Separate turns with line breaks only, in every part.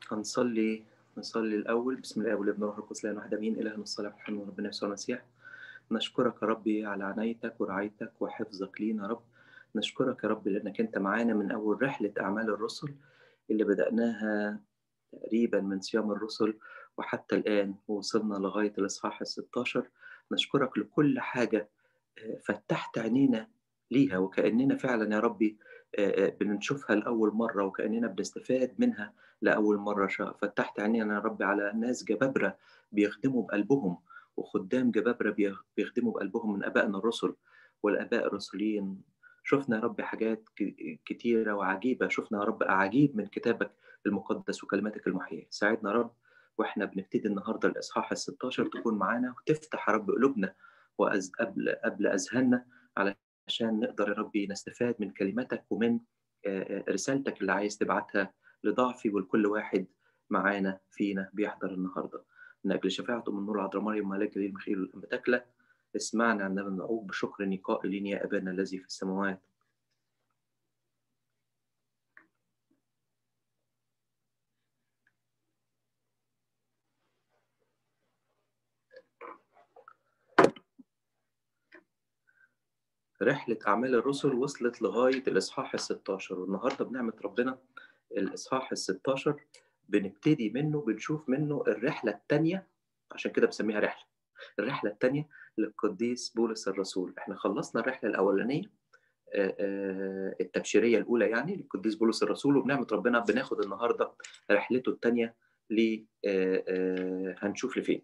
هنصلي الأول. بسم الله والابن والروح القدس لا واحد آمين. إلهنا الصالح محمد ربنا يسوع المسيح، نشكرك يا ربي على عنايتك ورعايتك وحفظك لينا يا رب. نشكرك يا رب لأنك أنت معانا من أول رحلة أعمال الرسل اللي بدأناها تقريبا من صيام الرسل وحتى الآن ووصلنا لغاية الإصحاح 16. نشكرك لكل حاجة فتحت عينينا ليها، وكأننا فعلا يا ربي بنشوفها لأول مرة، وكأننا بنستفاد منها لأول مرة. فتحت عينينا يا ربي على ناس جبابرة بيخدموا بقلبهم، وخدام جبابرة بيخدموا بقلبهم من آبائنا الرسل والآباء الرسولين. شفنا يا رب حاجات كتيرة وعجيبة، شفنا يا رب أعاجيب من كتابك المقدس وكلماتك المحيية. ساعدنا يا رب واحنا بنبتدي النهارده الإصحاح 16 تكون معانا وتفتح يا رب قلوبنا قبل أذهاننا، علشان نقدر يا ربي نستفاد من كلماتك ومن رسالتك اللي عايز تبعتها لضعفي ولكل واحد معانا فينا بيحضر النهارده. من أجل شفاعته من نور العذراء مريم ملاك جليل ميخائيل والأنبتكلة، اسمعنا عندما ندعوك بشكر قائلين يا أبانا الذي في السماوات. رحلة أعمال الرسل وصلت لغاية الإصحاح 16، والنهاردة بنعمة ربنا الإصحاح 16 بنبتدي منه، بنشوف منه الرحلة الثانية، عشان كده بسميها الرحلة الثانية للقديس بولس الرسول. احنا خلصنا الرحلة الأولانية التبشيرية الأولى يعني للقديس بولس الرسول، وبنعمة ربنا بناخد النهاردة رحلته الثانية هنشوف لفين.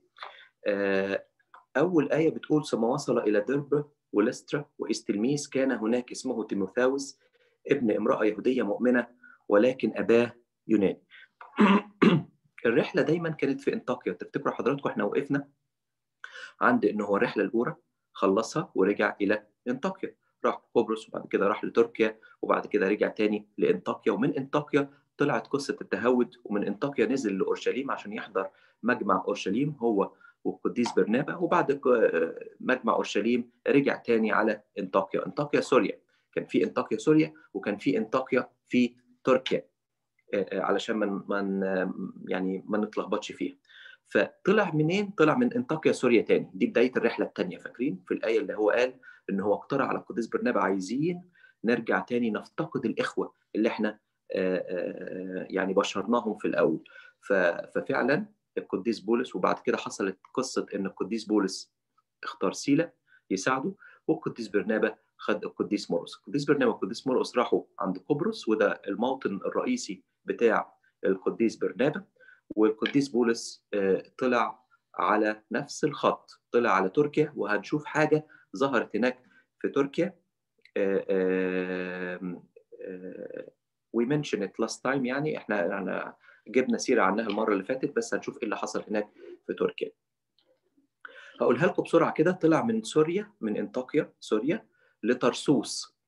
أول آية بتقول: ثم وصل إلى دربة ولسترا وإذ تلميذ كان هناك اسمه تيموثاوس ابن امرأة يهودية مؤمنة ولكن أباه يوناني. الرحلة دايما كانت في انطاكيا. تفتكروا حضراتكم احنا وقفنا عند إن هو الرحلة الأولى خلصها ورجع إلى انطاكيا، راح قبرص وبعد كده راح لتركيا وبعد كده رجع تاني لانطاكيا، ومن انطاكيا طلعت قصة التهود، ومن انطاكيا نزل لأورشليم عشان يحضر مجمع أورشليم هو والقديس برنابا، وبعد مجمع أورشليم رجع تاني على انطاكيا سوريا. كان في انطاكيا سوريا وكان في انطاكيا في تركيا، علشان ما نتلخبطش فيها. فطلع منين؟ طلع من انطاكيا سوريا تاني. دي بداية الرحلة التانية. فاكرين في الآية اللي هو قال إن هو اقترح على القديس برنابا عايزين نرجع تاني نفتقد الإخوة اللي احنا يعني بشرناهم في الأول. ففعلا القديس بولس، وبعد كده حصلت قصة إن القديس بولس اختار سيلا يساعده، والقديس برنابا خد القديس مرقس. القديس برنابا والقديس مرقس راحوا عند قبرص، وده الموطن الرئيسي بتاع القديس برنابا. والقديس بولس طلع على نفس الخط، طلع على تركيا، وهنشوف حاجة ظهرت هناك في تركيا. we mentioned it last time، يعني احنا جبنا سيرة عنها المرة اللي فاتت، بس هنشوف ايه اللي حصل هناك في تركيا. هقولها لكم بسرعة كده. طلع من سوريا، من انطاكيا سوريا لطرسوس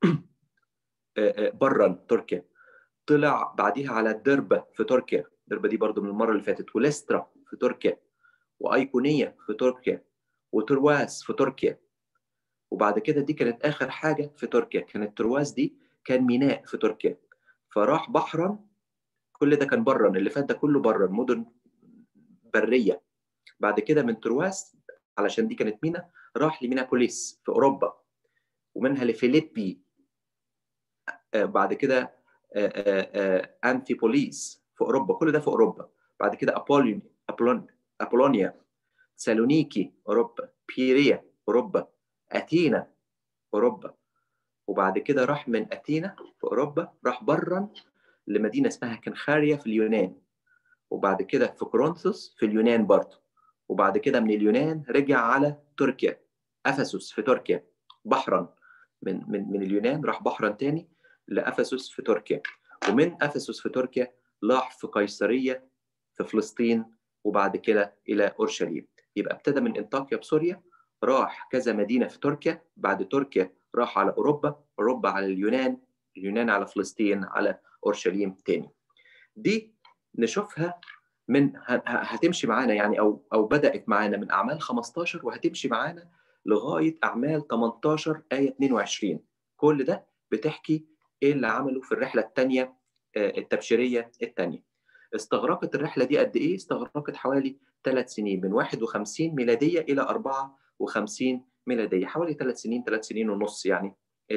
برا تركيا. طلع بعديها على دربة في تركيا، دربة دي برضو من المرة اللي فاتت، ولسترا في تركيا، وأيقونية في تركيا، وترواس في تركيا. وبعد كده دي كانت آخر حاجة في تركيا، كانت ترواس دي كان ميناء في تركيا. فراح بحرا، كل ده كان برا، اللي فات ده كله برا، مدن برية. بعد كده من ترواس، علشان دي كانت ميناء، راح لمينابوليس في أوروبا، ومنها لفيليبي. بعد كده أنفيبوليس في أوروبا، كل ده في أوروبا. بعد كده أبولونيا، سالونيكي أوروبا، بيريا أوروبا، أثينا أوروبا. وبعد كده راح من أثينا في أوروبا، راح برا لمدينة اسمها كنخاريا في اليونان، وبعد كده في كورنثوس في اليونان برضه. وبعد كده من اليونان رجع على تركيا، أفسس في تركيا، بحرا. من اليونان راح بحرا تاني لأفسس في تركيا، ومن أفسس في تركيا راح في قيصرية في فلسطين، وبعد كده إلى أورشليم. يبقى ابتدى من انطاكيا بسوريا، راح كذا مدينة في تركيا، بعد تركيا راح على أوروبا على اليونان على فلسطين على أورشليم تاني. دي نشوفها من هتمشي معانا يعني، أو بدأت معانا من أعمال 15 وهتمشي معانا لغاية أعمال 18 آية 22. كل ده بتحكي إيه اللي عمله في الرحلة الثانية التبشيرية الثانية. استغرقت الرحلة دي قد إيه؟ استغرقت حوالي 3 سنين، من 51 ميلادية إلى 54 ميلادية، حوالي 3 سنين 3 سنين ونص يعني.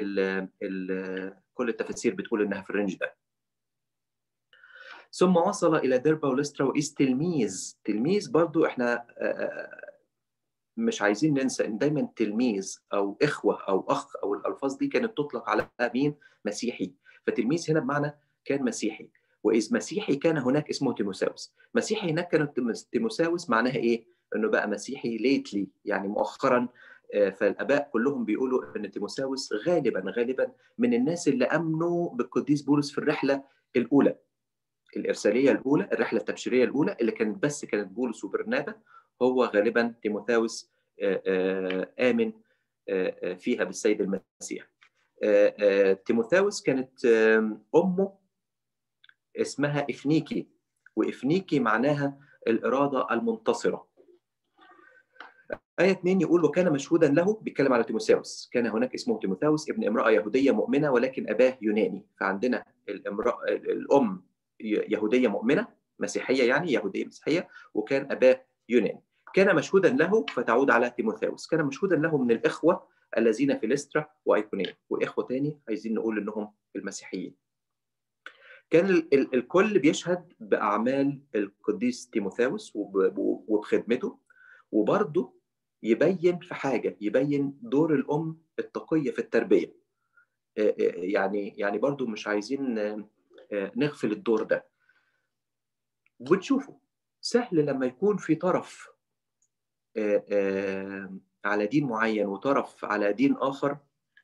كل التفاسير بتقول إنها في الرينج ده. ثم وصل إلى ديربا ولسترا وإذ تلميذ برضو إحنا مش عايزين ننسى إن دايما تلميذ أو إخوة أو أخ أو الألفاظ دي كانت تطلق على مين؟ مسيحي. فتلميذ هنا بمعنى كان مسيحي. وإذ مسيحي كان هناك اسمه تيموساوس. مسيحي هناك كانت تيموساوس معناها إيه؟ إنه بقى مسيحي ليتلي يعني مؤخرا. فالآباء كلهم بيقولوا إن تيموساوس غالبا من الناس اللي آمنوا بالقديس بولس في الرحلة الأولى، الإرسالية الأولى، الرحلة التبشيرية الأولى اللي كانت بولس وبرنابا. هو غالبا تيموثاوس آمن فيها بالسيد المسيح. تيموثاوس كانت أمه اسمها إفنيكي، وإفنيكي معناها الإرادة المنتصرة. آية 2 يقول وكان مشهودا له، بيتكلم على تيموثاوس، كان هناك اسمه تيموثاوس ابن امرأة يهودية مؤمنة ولكن أباه يوناني. فعندنا الأم يهودية مؤمنة مسيحية، يعني يهودية مسيحية، وكان أباه يوناني. كان مشهودا له فتعود على تيموثاوس، كان مشهودا له من الإخوة الذين في لسترا وأيقونية، وإخوة تاني عايزين نقول إنهم المسيحيين. كان الكل بيشهد بأعمال القديس تيموثاوس وبخدمته، وبرضه يبين في حاجة، يبين دور الأم التقية في التربية. يعني برضه مش عايزين نغفل الدور ده. وتشوفوا سهل لما يكون في طرف على دين معين وطرف على دين آخر،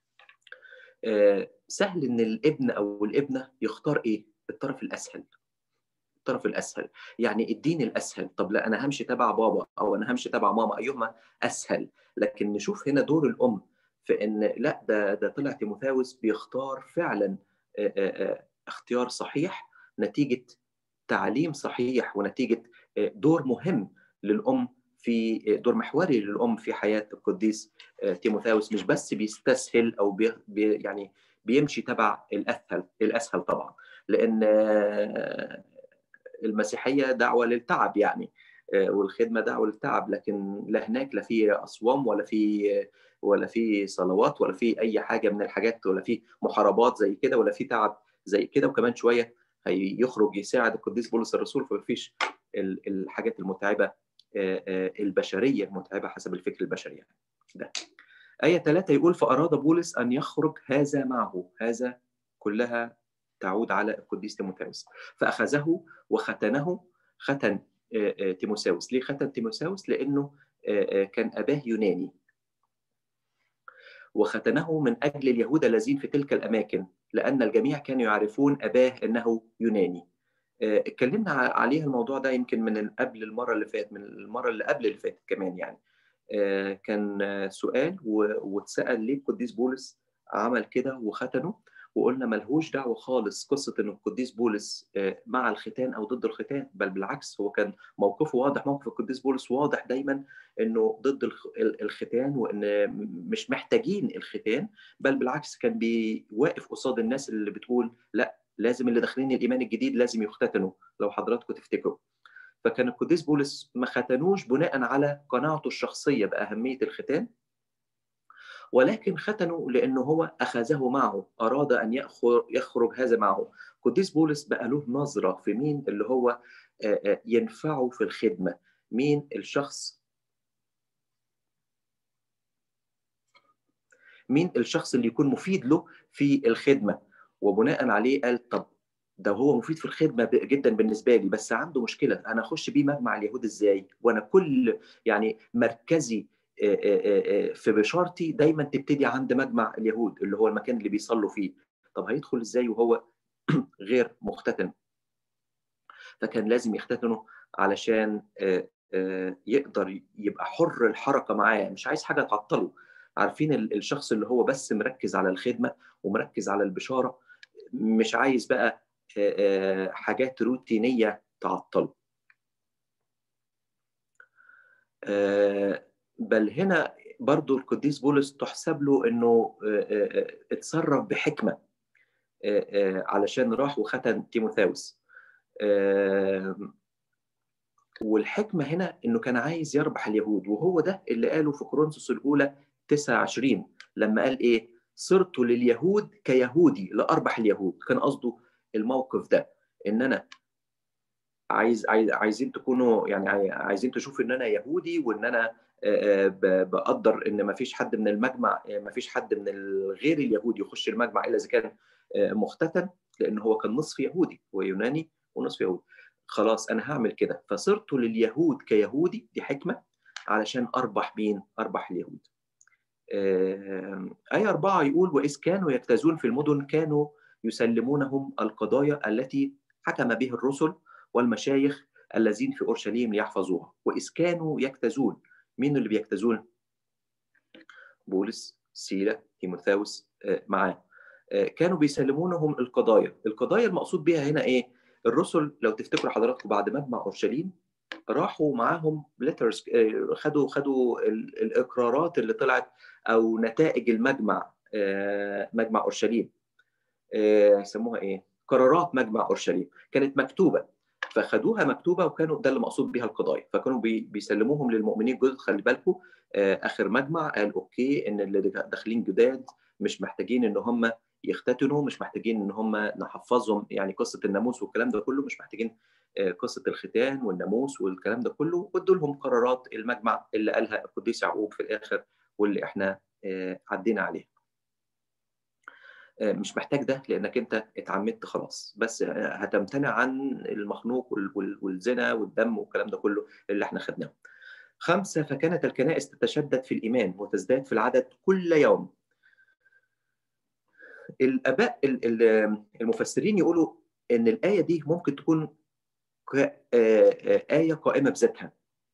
سهل إن الابن أو الابنة يختار إيه؟ الطرف الأسهل. الطرف الأسهل يعني الدين الأسهل. طب لا أنا همشي تبع بابا أو أنا همشي تبع ماما، أيهما أسهل؟ لكن نشوف هنا دور الأم في إن لا، ده طلع تيموثاوس بيختار فعلا اختيار صحيح نتيجة تعليم صحيح، ونتيجة دور مهم للأم، في دور محوري للأم في حياة القديس تيموثاوس. مش بس بيستسهل أو يعني بيمشي تبع الأسهل طبعا، لأن المسيحية دعوة للتعب يعني، والخدمة دعوة للتعب، لكن لا هناك لا في أصوام ولا في صلوات ولا في أي حاجة من الحاجات، ولا في محاربات زي كده ولا في تعب زي كده. وكمان شوية هيخرج يساعد القديس بولس الرسول، فمفيش الحاجات المتعبة البشرية المتعبة حسب الفكر البشري يعني. ده آية 3 يقول فأراد بولس أن يخرج هذا معه. هذا كلها تعود على القديس تيموثاوس. فأخذه وختنه. ختن تيموثاوس. ليه ختن تيموثاوس؟ لأنه كان أباه يوناني، وختنه من أجل اليهود الذين في تلك الأماكن، لأن الجميع كانوا يعرفون أباه أنه يوناني. اتكلمنا عليها الموضوع ده يمكن من قبل المرة اللي فاتت، من المرة اللي قبل اللي فاتت كمان يعني. كان سؤال واتسأل ليه القديس بولس عمل كده وختنه، وقلنا ملهوش دعوة خالص قصة إن القديس بولس مع الختان أو ضد الختان، بل بالعكس هو كان موقفه واضح. موقف القديس بولس واضح دايما إنه ضد الختان، وإن مش محتاجين الختان، بل بالعكس كان بيواقف قصاد الناس اللي بتقول لا لازم اللي داخلين الإيمان الجديد لازم يختتنوا، لو حضراتكم تفتكروا. فكان القديس بولس ما ختنوش بناء على قناعته الشخصية بأهمية الختان، ولكن ختنوا لأنه هو أخذه معه، أراد أن يخرج هذا معه. القديس بولس بقى له نظرة في مين اللي هو ينفعه في الخدمة، مين الشخص اللي يكون مفيد له في الخدمة. وبناء عليه قال طب ده هو مفيد في الخدمة جدا بالنسبة لي، بس عنده مشكلة، أنا أخش بيه مجمع اليهود إزاي؟ وأنا كل يعني مركزي في بشارتي دايما تبتدي عند مجمع اليهود اللي هو المكان اللي بيصلوا فيه. طب هيدخل إزاي وهو غير مختتن؟ فكان لازم يختتنه علشان يقدر يبقى حر الحركة معاه، مش عايز حاجة تعطله. عارفين الشخص اللي هو بس مركز على الخدمة ومركز على البشارة، مش عايز بقى حاجات روتينية تعطله. بل هنا برضو القديس بولس تحسب له انه اتصرف بحكمة علشان راح وختن تيموثاوس. والحكمة هنا إنه كان عايز يربح اليهود، وهو ده اللي قاله في كورنثوس الأولى 29 لما قال إيه؟ صرت لليهود كيهودي لأربح اليهود. كان قصده الموقف ده، إن أنا عايزين تكونوا يعني عايزين تشوفوا إن أنا يهودي، وإن أنا بقدر إن ما فيش حد من المجمع، ما فيش حد من غير اليهود يخش المجمع إلا إذا كان مختتن، لأن هو كان نصف يهودي ويوناني ونصف يهودي. خلاص أنا هعمل كده، فصرت لليهود كيهودي، دي حكمة علشان أربح مين؟ أربح اليهود. آية 4 يقول: وإذ كانوا يجتازون في المدن كانوا يسلمونهم القضايا التي حكم به الرسل والمشايخ الذين في أورشليم ليحفظوها. وإذ كانوا يجتازون، مين اللي بيجتازون؟ بولس، سيلة، تيموثاوس معاه. كانوا بيسلمونهم القضايا. القضايا المقصود بها هنا إيه؟ الرسل لو تفتكروا حضراتكم بعد مجمع أورشليم راحوا معاهم ليترز، خدوا الإقرارات اللي طلعت أو نتائج المجمع، مجمع أورشليم، يسموها إيه؟ قرارات مجمع أورشليم كانت مكتوبة، فخدوها مكتوبة، وكانوا ده اللي مقصود بها القضايا، فكانوا بيسلموهم للمؤمنين الجدد. خلي بالكم آخر مجمع قال أوكي إن اللي داخلين جداد مش محتاجين إن هم يختتنوا، مش محتاجين إن هم نحفظهم يعني قصة الناموس والكلام ده كله، مش محتاجين قصة الختان والناموس والكلام ده كله، وادوا لهم قرارات المجمع اللي قالها القديس يعقوب في الآخر، واللي احنا عدينا عليها. مش محتاج ده لانك انت اتعمدت خلاص، بس هتمتنع عن المخنوق والزنا والدم والكلام ده كله اللي احنا خدناه. 5: فكانت الكنائس تتشدد في الإيمان وتزداد في العدد كل يوم. الآباء المفسرين يقولوا إن الآية دي ممكن تكون آية قائمة بذاتها،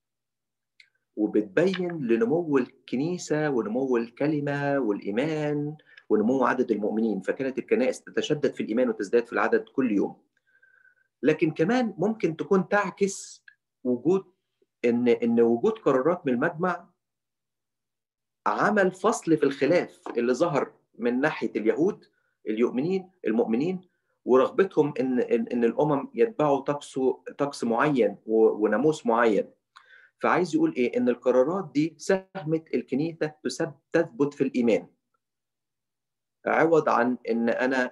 وبتبين لنمو الكنيسة ونمو الكلمة والإيمان ونمو عدد المؤمنين. فكانت الكنائس تتشدد في الإيمان وتزداد في العدد كل يوم. لكن كمان ممكن تكون تعكس وجود إن وجود قرارات من المجمع عمل فصل في الخلاف اللي ظهر من ناحية اليهود المؤمنين ورغبتهم إن الأمم يتبعوا طقس معين وناموس معين. فعايز يقول إيه؟ إن القرارات دي ساهمت الكنيسة تثبت في الإيمان، عوض عن إن أنا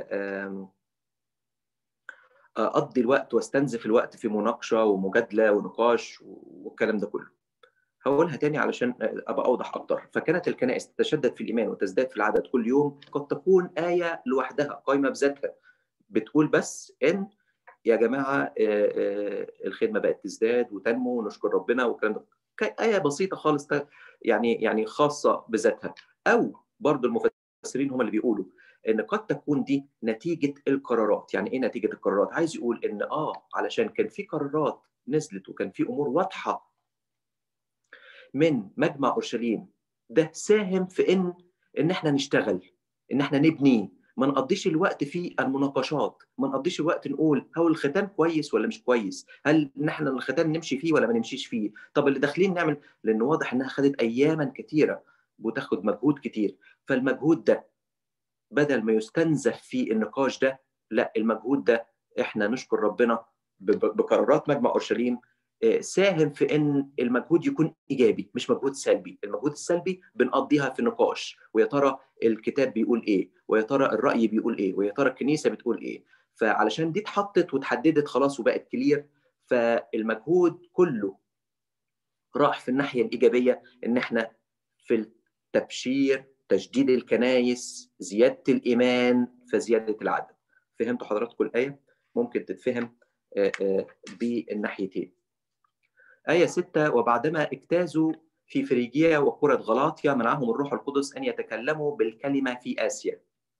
أقضي الوقت واستنزف الوقت في مناقشة ومجادلة ونقاش والكلام ده كله. هقولها تاني علشان أبقى أوضح أكتر. فكانت الكنائس تتشدد في الإيمان وتزداد في العدد كل يوم قد تكون آية لوحدها قائمة بذاتها، بتقول بس إن يا جماعة الخدمة بقت تزداد وتنمو ونشكر ربنا والكلام ده، آية بسيطة خالص يعني خاصة بذاتها. أو برضو المفسرين هم اللي بيقولوا إن قد تكون دي نتيجة القرارات. يعني إيه نتيجة القرارات؟ عايز يقول إن علشان كان في قرارات نزلت وكان في أمور واضحة من مجمع أورشليم، ده ساهم في إن إحنا نشتغل، إن إحنا نبني، ما نقضيش الوقت في المناقشات، ما نقضيش الوقت نقول هل الختان كويس ولا مش كويس، هل نحن الختان نمشي فيه ولا ما نمشيش فيه، طب اللي داخلين نعمل، لأن واضح إنها خدت أياما كثيرة وتاخد مجهود كتير. فالمجهود ده بدل ما يستنزف في النقاش ده، لا، المجهود ده إحنا نشكر ربنا بقرارات مجمع أورشليم ساهم في ان المجهود يكون ايجابي مش مجهود سلبي. المجهود السلبي بنقضيها في نقاش، ويا ترى الكتاب بيقول ايه، ويا ترى الرأي بيقول ايه، ويا ترى الكنيسة بتقول ايه. فعلشان دي اتحطت وتحددت خلاص وبقت كلير، فالمجهود كله راح في الناحية الإيجابية، ان احنا في التبشير، تجديد الكنائس، زيادة الإيمان، فزيادة العدد. فهمتوا حضراتكم الآية؟ ممكن تتفهم بالناحيتين. آية 6: وبعدما اجتازوا في فريجيا وقرى غلاطيا منعهم الروح القدس أن يتكلموا بالكلمة في آسيا.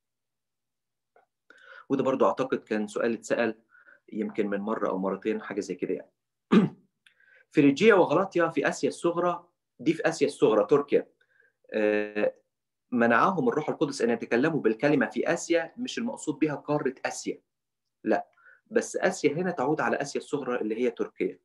وده برضو أعتقد كان سؤال اتسأل يمكن من مرة أو مرتين، حاجة زي كده يعني. فريجيا وغلاطيا في آسيا الصغرى، دي في آسيا الصغرى تركيا. منعهم الروح القدس أن يتكلموا بالكلمة في آسيا، مش المقصود بها قارة آسيا، لا، بس آسيا هنا تعود على آسيا الصغرى اللي هي تركيا.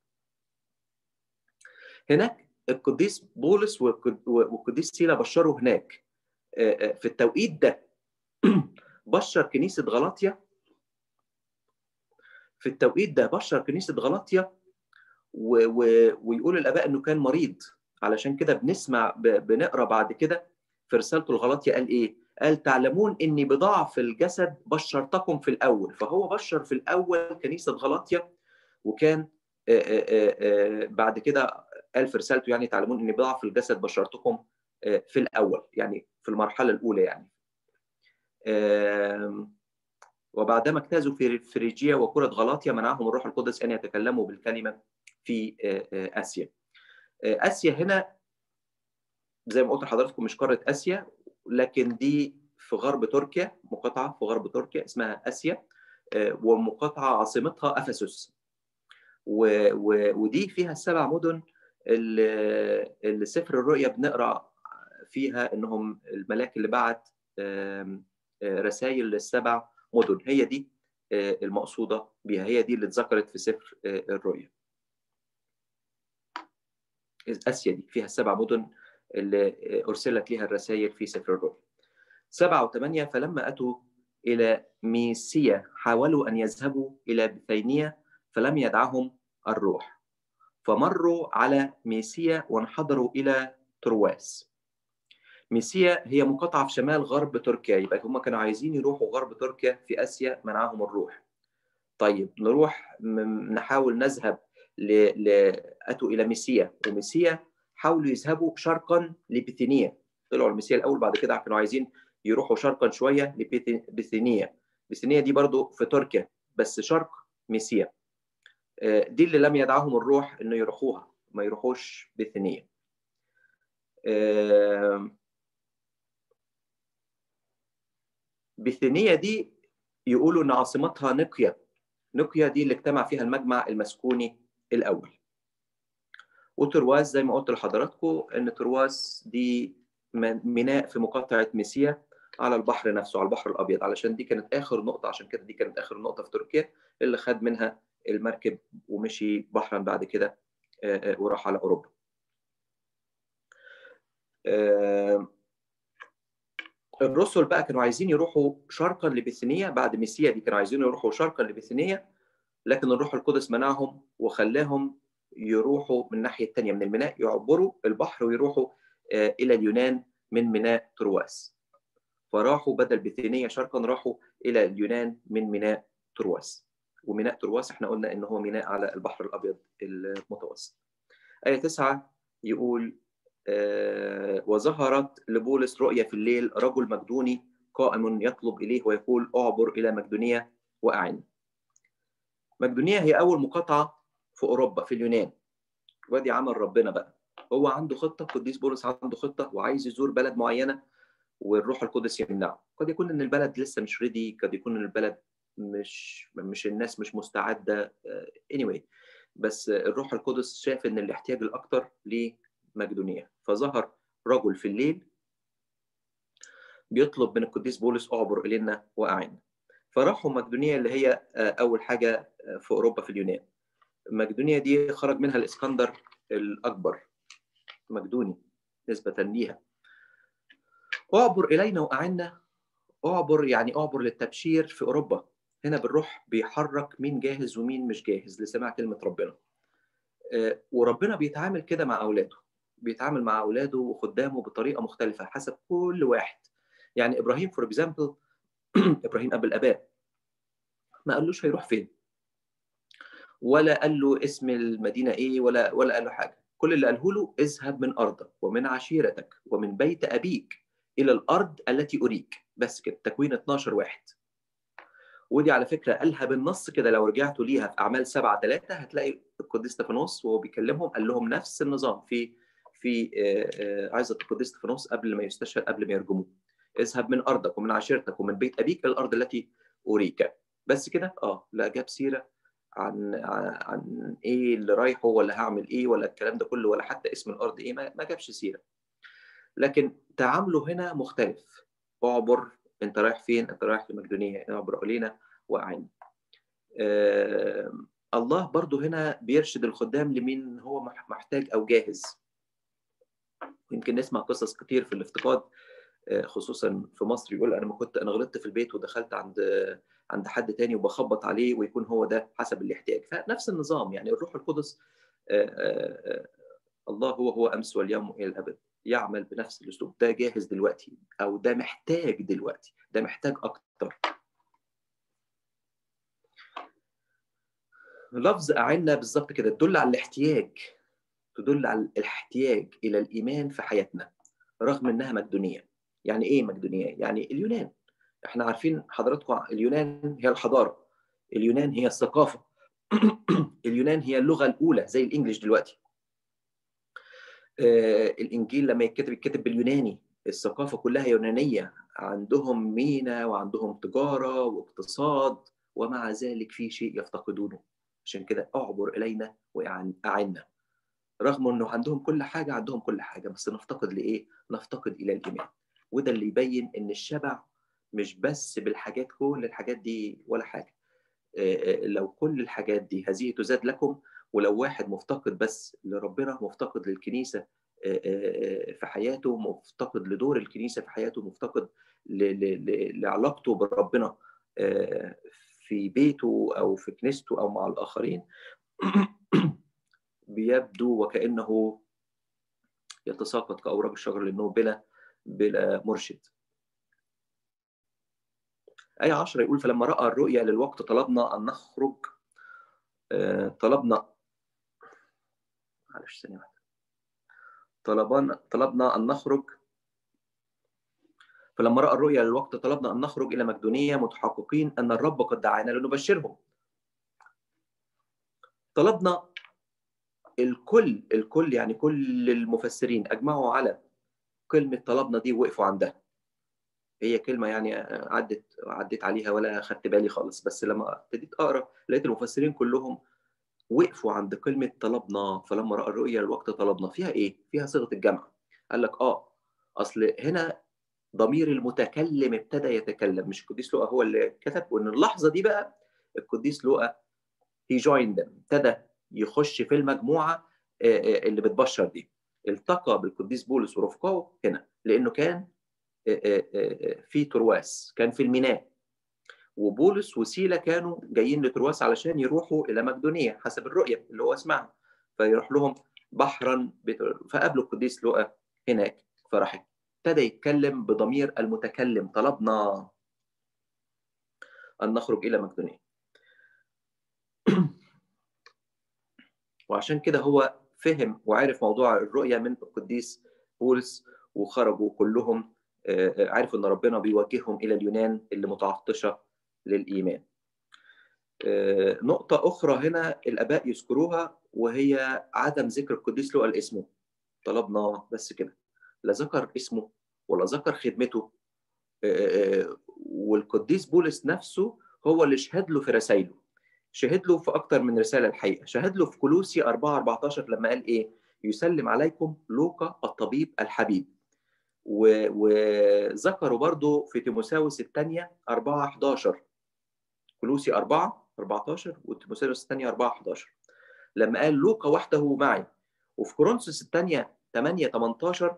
هناك القديس بولس والقديس سيلا بشروا هناك في التوقيت ده. بشر كنيسة غلاطيا في التوقيت ده بشر كنيسة غلاطيا، ويقول الآباء إنه كان مريض. علشان كده بنقرأ بعد كده في رسالته لغلاطيا قال إيه؟ قال تعلمون إني بضعف الجسد بشرتكم في الأول. فهو بشر في الأول كنيسة غلاطيا، وكان بعد كده قال في رسالته يعني تعلمون إني بضعف الجسد بشرتكم في الأول، يعني في المرحلة الأولى يعني. وبعدما اجتازوا في فريجيا وكرة غلاطيا منعهم الروح القدس أن يتكلموا بالكلمة في آسيا. آسيا هنا زي ما قلت لحضراتكم مش قارة آسيا، لكن دي في غرب تركيا، مقاطعة في غرب تركيا اسمها آسيا، ومقاطعة عاصمتها أفسس. ودي فيها ال7 مدن اللي سفر الرؤيا بنقرأ فيها إنهم الملاك اللي بعت رسائل لل7 مدن، هي دي المقصودة بها، هي دي اللي اتذكرت في سفر الرؤيا. آسيا دي فيها ال7 مدن اللي أرسلت لها الرسائل في سفر الرؤيا. 7 و8 فلما أتوا إلى ميسيا حاولوا أن يذهبوا إلى بثينية فلم يدعهم الروح، فمروا على ميسيا وانحدروا إلى ترواس. ميسيا هي مقاطعة في شمال غرب تركيا، يبقى هم كانوا عايزين يروحوا غرب تركيا في آسيا، منعهم الروح. طيب نروح نحاول نذهب أتوا إلى ميسيا، وميسيا حاولوا يذهبوا شرقا لبثينية، طلعوا لميسيا الأول، بعد كده كانوا عايزين يروحوا شرقا شوية لبثينية. بثينية دي برضو في تركيا بس شرق ميسيا، دي اللي لم يدعهم الروح إنه يروحوها، ما يروحوش بثينية. بثينية دي يقولوا إن عاصمتها نقيا. نقيا دي اللي اجتمع فيها المجمع المسكوني الأول. وترواس زي ما قلت لحضراتكم إن ترواس دي ميناء في مقاطعة ميسيا على البحر نفسه، على البحر الأبيض، علشان دي كانت آخر نقطة، عشان كده دي كانت آخر نقطة في تركيا اللي خد منها المركب ومشي بحرا بعد كده وراح على أوروبا. الرسل بقى كانوا عايزين يروحوا شرقا لبثينية، بعد ميسيا دي كانوا عايزين يروحوا شرقا لبثينية، لكن الروح القدس منعهم وخلاهم يروحوا من الناحية الثانية من الميناء، يعبروا البحر ويروحوا إلى اليونان من ميناء ترواس. فراحوا بدل بثينية شرقا راحوا إلى اليونان من ميناء ترواس. وميناء ترواس احنا قلنا إن هو ميناء على البحر الأبيض المتوسط. آية 9 يقول وظهرت لبولس رؤيا في الليل، رجل مقدوني قائم يطلب إليه ويقول أعبر إلى مقدونية وأعن. مقدونية هي أول مقاطعة في أوروبا في اليونان، ودي عمل ربنا بقى، هو عنده خطة، قديس بولس عنده خطة وعايز يزور بلد معينة والروح القدس يمنعه. قد يكون إن البلد لسه مش ريدي، قد يكون إن البلد مش الناس مش مستعدة anyway، بس الروح القدس شاف إن الاحتياج الأكتر لمقدونية. فظهر رجل في الليل بيطلب من القديس بولس أعبر إلينا وأعن. فراحوا مقدونية اللي هي أول حاجة في أوروبا في اليونان. مقدونية دي خرج منها الإسكندر الأكبر، مقدوني نسبة ليها. أعبر إلينا وأعنا، أعبر يعني أعبر للتبشير في أوروبا. هنا بالروح بيحرك مين جاهز ومين مش جاهز لسماع كلمة ربنا. وربنا بيتعامل كده مع أولاده، بيتعامل مع أولاده وخدامه بطريقة مختلفة حسب كل واحد. يعني إبراهيم فور إكزامبل، إبراهيم أب الآباء ما قالوش هيروح فين، ولا قال له اسم المدينة إيه، ولا قال له حاجة. كل اللي قاله له اذهب من أرضك ومن عشيرتك ومن بيت أبيك إلى الأرض التي أريك. بس كده، تكوين 12:1. ودي على فكرة قالها بالنص كده، لو رجعتوا ليها في أعمال 7:3 هتلاقي القديس استفانوس وهو بيكلمهم قال لهم نفس النظام في عظة القديس استفانوس قبل ما يستشهد، قبل ما يرجموه. اذهب من أرضك ومن عشيرتك ومن بيت أبيك إلى الأرض التي أريك. بس كده لا جاب سيرة عن ايه اللي رايحه ولا هعمل ايه ولا الكلام ده كله، ولا حتى اسم الارض ايه، ما جابش سيره. لكن تعامله هنا مختلف. اعبر، انت رايح فين؟ انت رايح لمقدونية، اعبر الينا واعن. الله برضو هنا بيرشد الخدام لمين هو محتاج او جاهز. يمكن نسمع قصص كتير في الافتقاد خصوصا في مصر، يقول انا غلطت في البيت ودخلت عند حد تاني وبخبط عليه ويكون هو ده حسب الاحتياج. فنفس النظام يعني الروح القدس الله هو أمس واليوم إلى الأبد، يعمل بنفس الأسلوب. ده جاهز دلوقتي، أو ده محتاج دلوقتي، ده محتاج أكتر. لفظ أعنا بالظبط كده تدل على الاحتياج، تدل على الاحتياج إلى الإيمان في حياتنا رغم إنها مقدونية. يعني إيه مقدونية؟ يعني اليونان، إحنا عارفين حضراتكم اليونان هي الحضارة، اليونان هي الثقافة اليونان هي اللغة الأولى زي الإنجليش دلوقتي. الإنجيل لما يتكتب باليوناني، الثقافة كلها يونانية، عندهم مينا وعندهم تجارة واقتصاد، ومع ذلك في شيء يفتقدونه. عشان كده أعبر إلينا وأعنا، رغم أنه عندهم كل حاجة، عندهم كل حاجة، بس نفتقد لإيه؟ نفتقد إلى الإيمان. وده اللي يبين أن الشبع مش بس بالحاجات، كل الحاجات دي ولا حاجة. لو كل الحاجات دي هذه تزاد لكم، ولو واحد مفتقد بس لربنا، مفتقد للكنيسة في حياته، مفتقد لدور الكنيسة في حياته، مفتقد لعلاقته بربنا في بيته أو في كنيسته أو مع الآخرين بيبدو وكأنه يتساقط كأوراق الشجر لأنه بلا مرشد. آية 10 يقول: فلما رأى الرؤيا للوقت طلبنا أن نخرج. طلبنا معلش ثانية واحدة. طلبنا أن نخرج. فلما رأى الرؤيا للوقت طلبنا أن نخرج إلى مقدونية متحققين أن الرب قد دعانا لنبشرهم. طلبنا الكل يعني كل المفسرين أجمعوا على كلمة طلبنا دي وقفوا عندها. هي كلمة يعني عدت عليها ولا خدت بالي خالص، بس لما ابتديت أقرأ لقيت المفسرين كلهم وقفوا عند كلمة طلبنا. فلما رأى الرؤيا الوقت طلبنا، فيها إيه؟ فيها صيغة الجمع. قال لك أصل هنا ضمير المتكلم ابتدى يتكلم، مش القديس لوقا هو اللي كتب. وإن اللحظة دي بقى القديس لوقا he joined them، ابتدى يخش في المجموعة اللي بتبشر دي. التقى بالقديس بولس ورفقائه هنا لأنه كان في ترواس، كان في الميناء، وبولس وسيلة كانوا جايين لترواس علشان يروحوا إلى مقدونية حسب الرؤية اللي هو سمعها، فيروح لهم بحرا فقابلوا القديس لوقا هناك، فراح ابتدى يتكلم بضمير المتكلم: طلبنا أن نخرج إلى مقدونية. وعشان كده هو فهم وعرف موضوع الرؤية من القديس بولس، وخرجوا كلهم عرفوا أن ربنا بيوجههم إلى اليونان اللي متعطشة للإيمان. نقطة أخرى هنا الآباء يذكروها، وهي عدم ذكر القديس لوقا اسمه. طلبنا بس كده، لا ذكر اسمه ولا ذكر خدمته. والقديس بولس نفسه هو اللي شهد له في رسائله، شهد له في أكتر من رسالة الحقيقة. شهد له في كولوسي 4:14 لما قال إيه: يسلم عليكم لوقا الطبيب الحبيب. وذكروا برضو في تيموثاوس الثانية 4:11، كولوسي 4:14 وتيموثاوس الثانية 4:11 لما قال لوقا وحده معي. وفي كورنثوس الثانية 8:18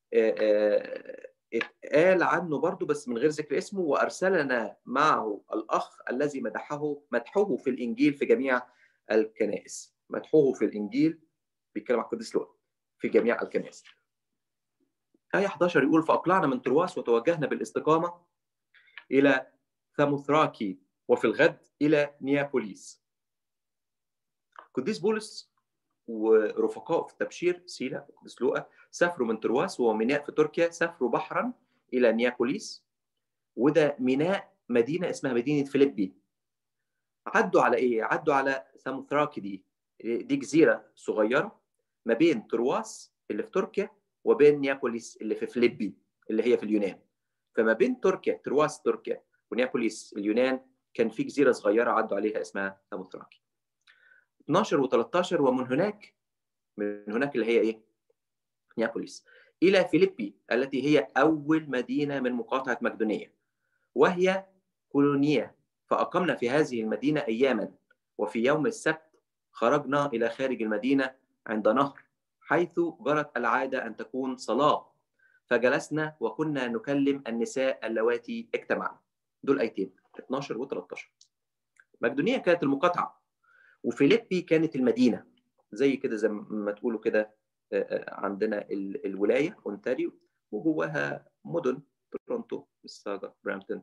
اتقال عنه برضو بس من غير ذكر اسمه: وأرسلنا معه الأخ الذي مدحوه في الإنجيل في جميع الكنائس. مدحوه في الإنجيل بيتكلم عن القديس لوقا في جميع الكنائس. آية 11 يقول: فأقلعنا من ترواس وتوجهنا بالاستقامة إلى ثاموثراكي، وفي الغد إلى نيابوليس. القديس بولس ورفقائه في التبشير سيلا والقديس لوقا سافروا من ترواس وهو ميناء في تركيا، سافروا بحرا إلى نيابوليس، وده ميناء مدينة اسمها مدينة فيليبي. عدوا على إيه؟ عدوا على ثاموثراكي دي جزيرة صغيرة ما بين ترواس اللي في تركيا وبين نيابوليس اللي في فيليبي اللي هي في اليونان. فما بين تركيا، ترواس تركيا، ونيابوليس اليونان، كان في جزيرة صغيرة عدوا عليها اسمها ثاموثراكي. 12 و13 ومن هناك، من هناك اللي هي إيه؟ نيابوليس، إلى فيليبي التي هي أول مدينة من مقاطعة مقدونية، وهي كولونيا. فأقمنا في هذه المدينة أياما، وفي يوم السبت خرجنا إلى خارج المدينة عند نهر، حيث جرت العادة أن تكون صلاة، فجلسنا وكنا نكلم النساء اللواتي اجتمعنا. دول آيتين. 12 و13. مقدونية كانت المقاطعة، وفيليبي كانت المدينة، زي كده زي ما تقولوا كده عندنا الولاية أونتاريو وجواها مدن تورونتو، ميساغا، برامبتون.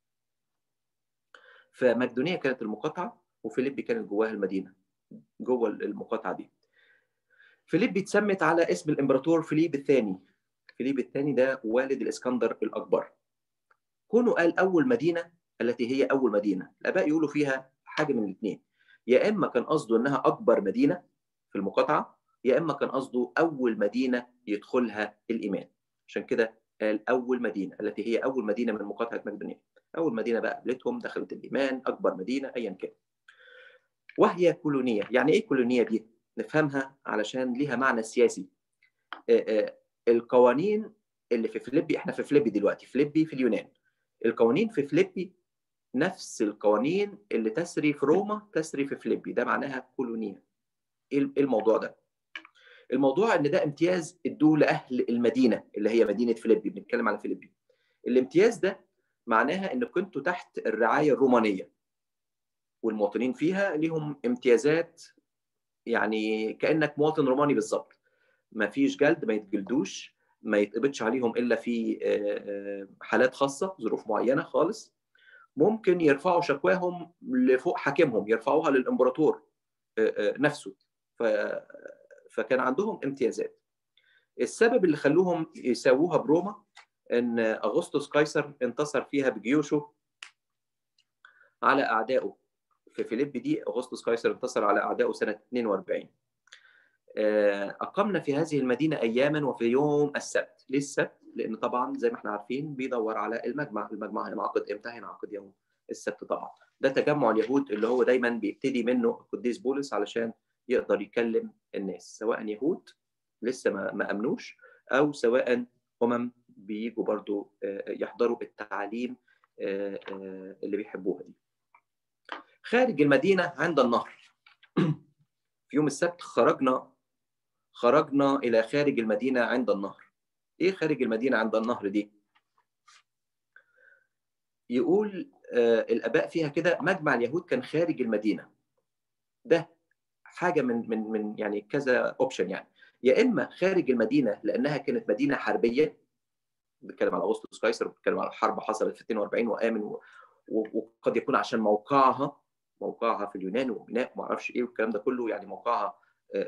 فمقدونية كانت المقاطعة وفيليبي كانت جواها المدينة جوه المقاطعة دي. فيليبي اتسمت على اسم الإمبراطور فيليب الثاني. فيليب الثاني ده والد الإسكندر الأكبر. كونه قال أول مدينة التي هي أول مدينة، الآباء يقولوا فيها حاجة من الاثنين، يا إما كان قصده إنها أكبر مدينة في المقاطعة، يا إما كان قصده أول مدينة يدخلها الإيمان. عشان كده قال أول مدينة التي هي أول مدينة من مقاطعة مقدونية. أول مدينة بقى قابلتهم دخلت الإيمان، أكبر مدينة أيا كان. وهي كولونية. يعني إيه كولونية دي؟ نفهمها علشان ليها معنى سياسي. القوانين اللي في فيليبي، إحنا في فيليبي دلوقتي، فيليبي في اليونان. القوانين في فيليبي نفس القوانين اللي تسري في روما تسري في فيليبي، ده معناها كولونية. إيه الموضوع ده؟ الموضوع ان ده امتياز ادوه لاهل المدينه اللي هي مدينه فيليبي، بنتكلم على فيليبي. الامتياز ده معناها ان كنتوا تحت الرعايه الرومانيه، والمواطنين فيها ليهم امتيازات، يعني كانك مواطن روماني بالظبط. ما فيش جلد، ما يتجلدوش، ما يتقبضش عليهم الا في حالات خاصه، ظروف معينه خالص. ممكن يرفعوا شكواهم لفوق حاكمهم، يرفعوها للامبراطور نفسه. فكان عندهم امتيازات. السبب اللي خلوهم يساووها بروما ان اغسطس قيصر انتصر فيها بجيوشه على اعدائه. في فيليبي دي اغسطس قيصر انتصر على اعدائه سنه 42. اقمنا في هذه المدينه اياما وفي يوم السبت. ليه السبت؟ لان طبعا زي ما احنا عارفين بيدور على المجمع. المجمع هينعقد امتى؟ هينعقد يوم السبت طبعا. ده تجمع اليهود اللي هو دايما بيبتدي منه القديس بولس علشان يقدر يكلم الناس، سواء يهود لسه ما امنوش، او سواء بيجوا برضو يحضروا التعاليم اللي بيحبوها دي. خارج المدينة عند النهر. في يوم السبت خرجنا إلى خارج المدينة عند النهر. إيه خارج المدينة عند النهر دي؟ يقول الآباء فيها كده مجمع اليهود كان خارج المدينة. ده حاجة من يعني كذا أوبشن، يعني يا إما خارج المدينة لأنها كانت مدينة حربية، بتكلم على اغسطس قيصر، بتكلم على حرب حصلت في 42 وامن، وقد يكون عشان موقعها في اليونان وبناء ما اعرفش ايه والكلام ده كله، يعني موقعها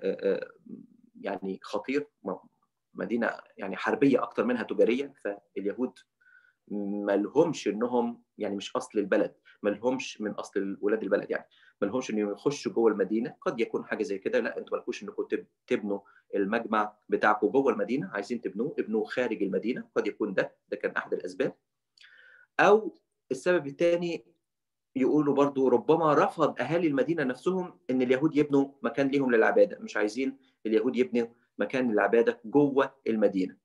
يعني خطير، مدينه يعني حربيه اكتر منها تجاريه. فاليهود ما لهمش انهم يعني مش اصل البلد، ما لهمش من اصل ولاد البلد، يعني ما لهمش انهم يخشوا جوه المدينه. قد يكون حاجه زي كده، لا انتوا ما لكوش انكم تبنوا المجمع بتاعكم جوه المدينه، عايزين ابنوه خارج المدينه. قد يكون ده كان احد الاسباب. او السبب الثاني يقولوا برضو ربما رفض اهالي المدينه نفسهم ان اليهود يبنوا مكان ليهم للعباده، مش عايزين اليهود يبنوا مكان للعباده جوه المدينه.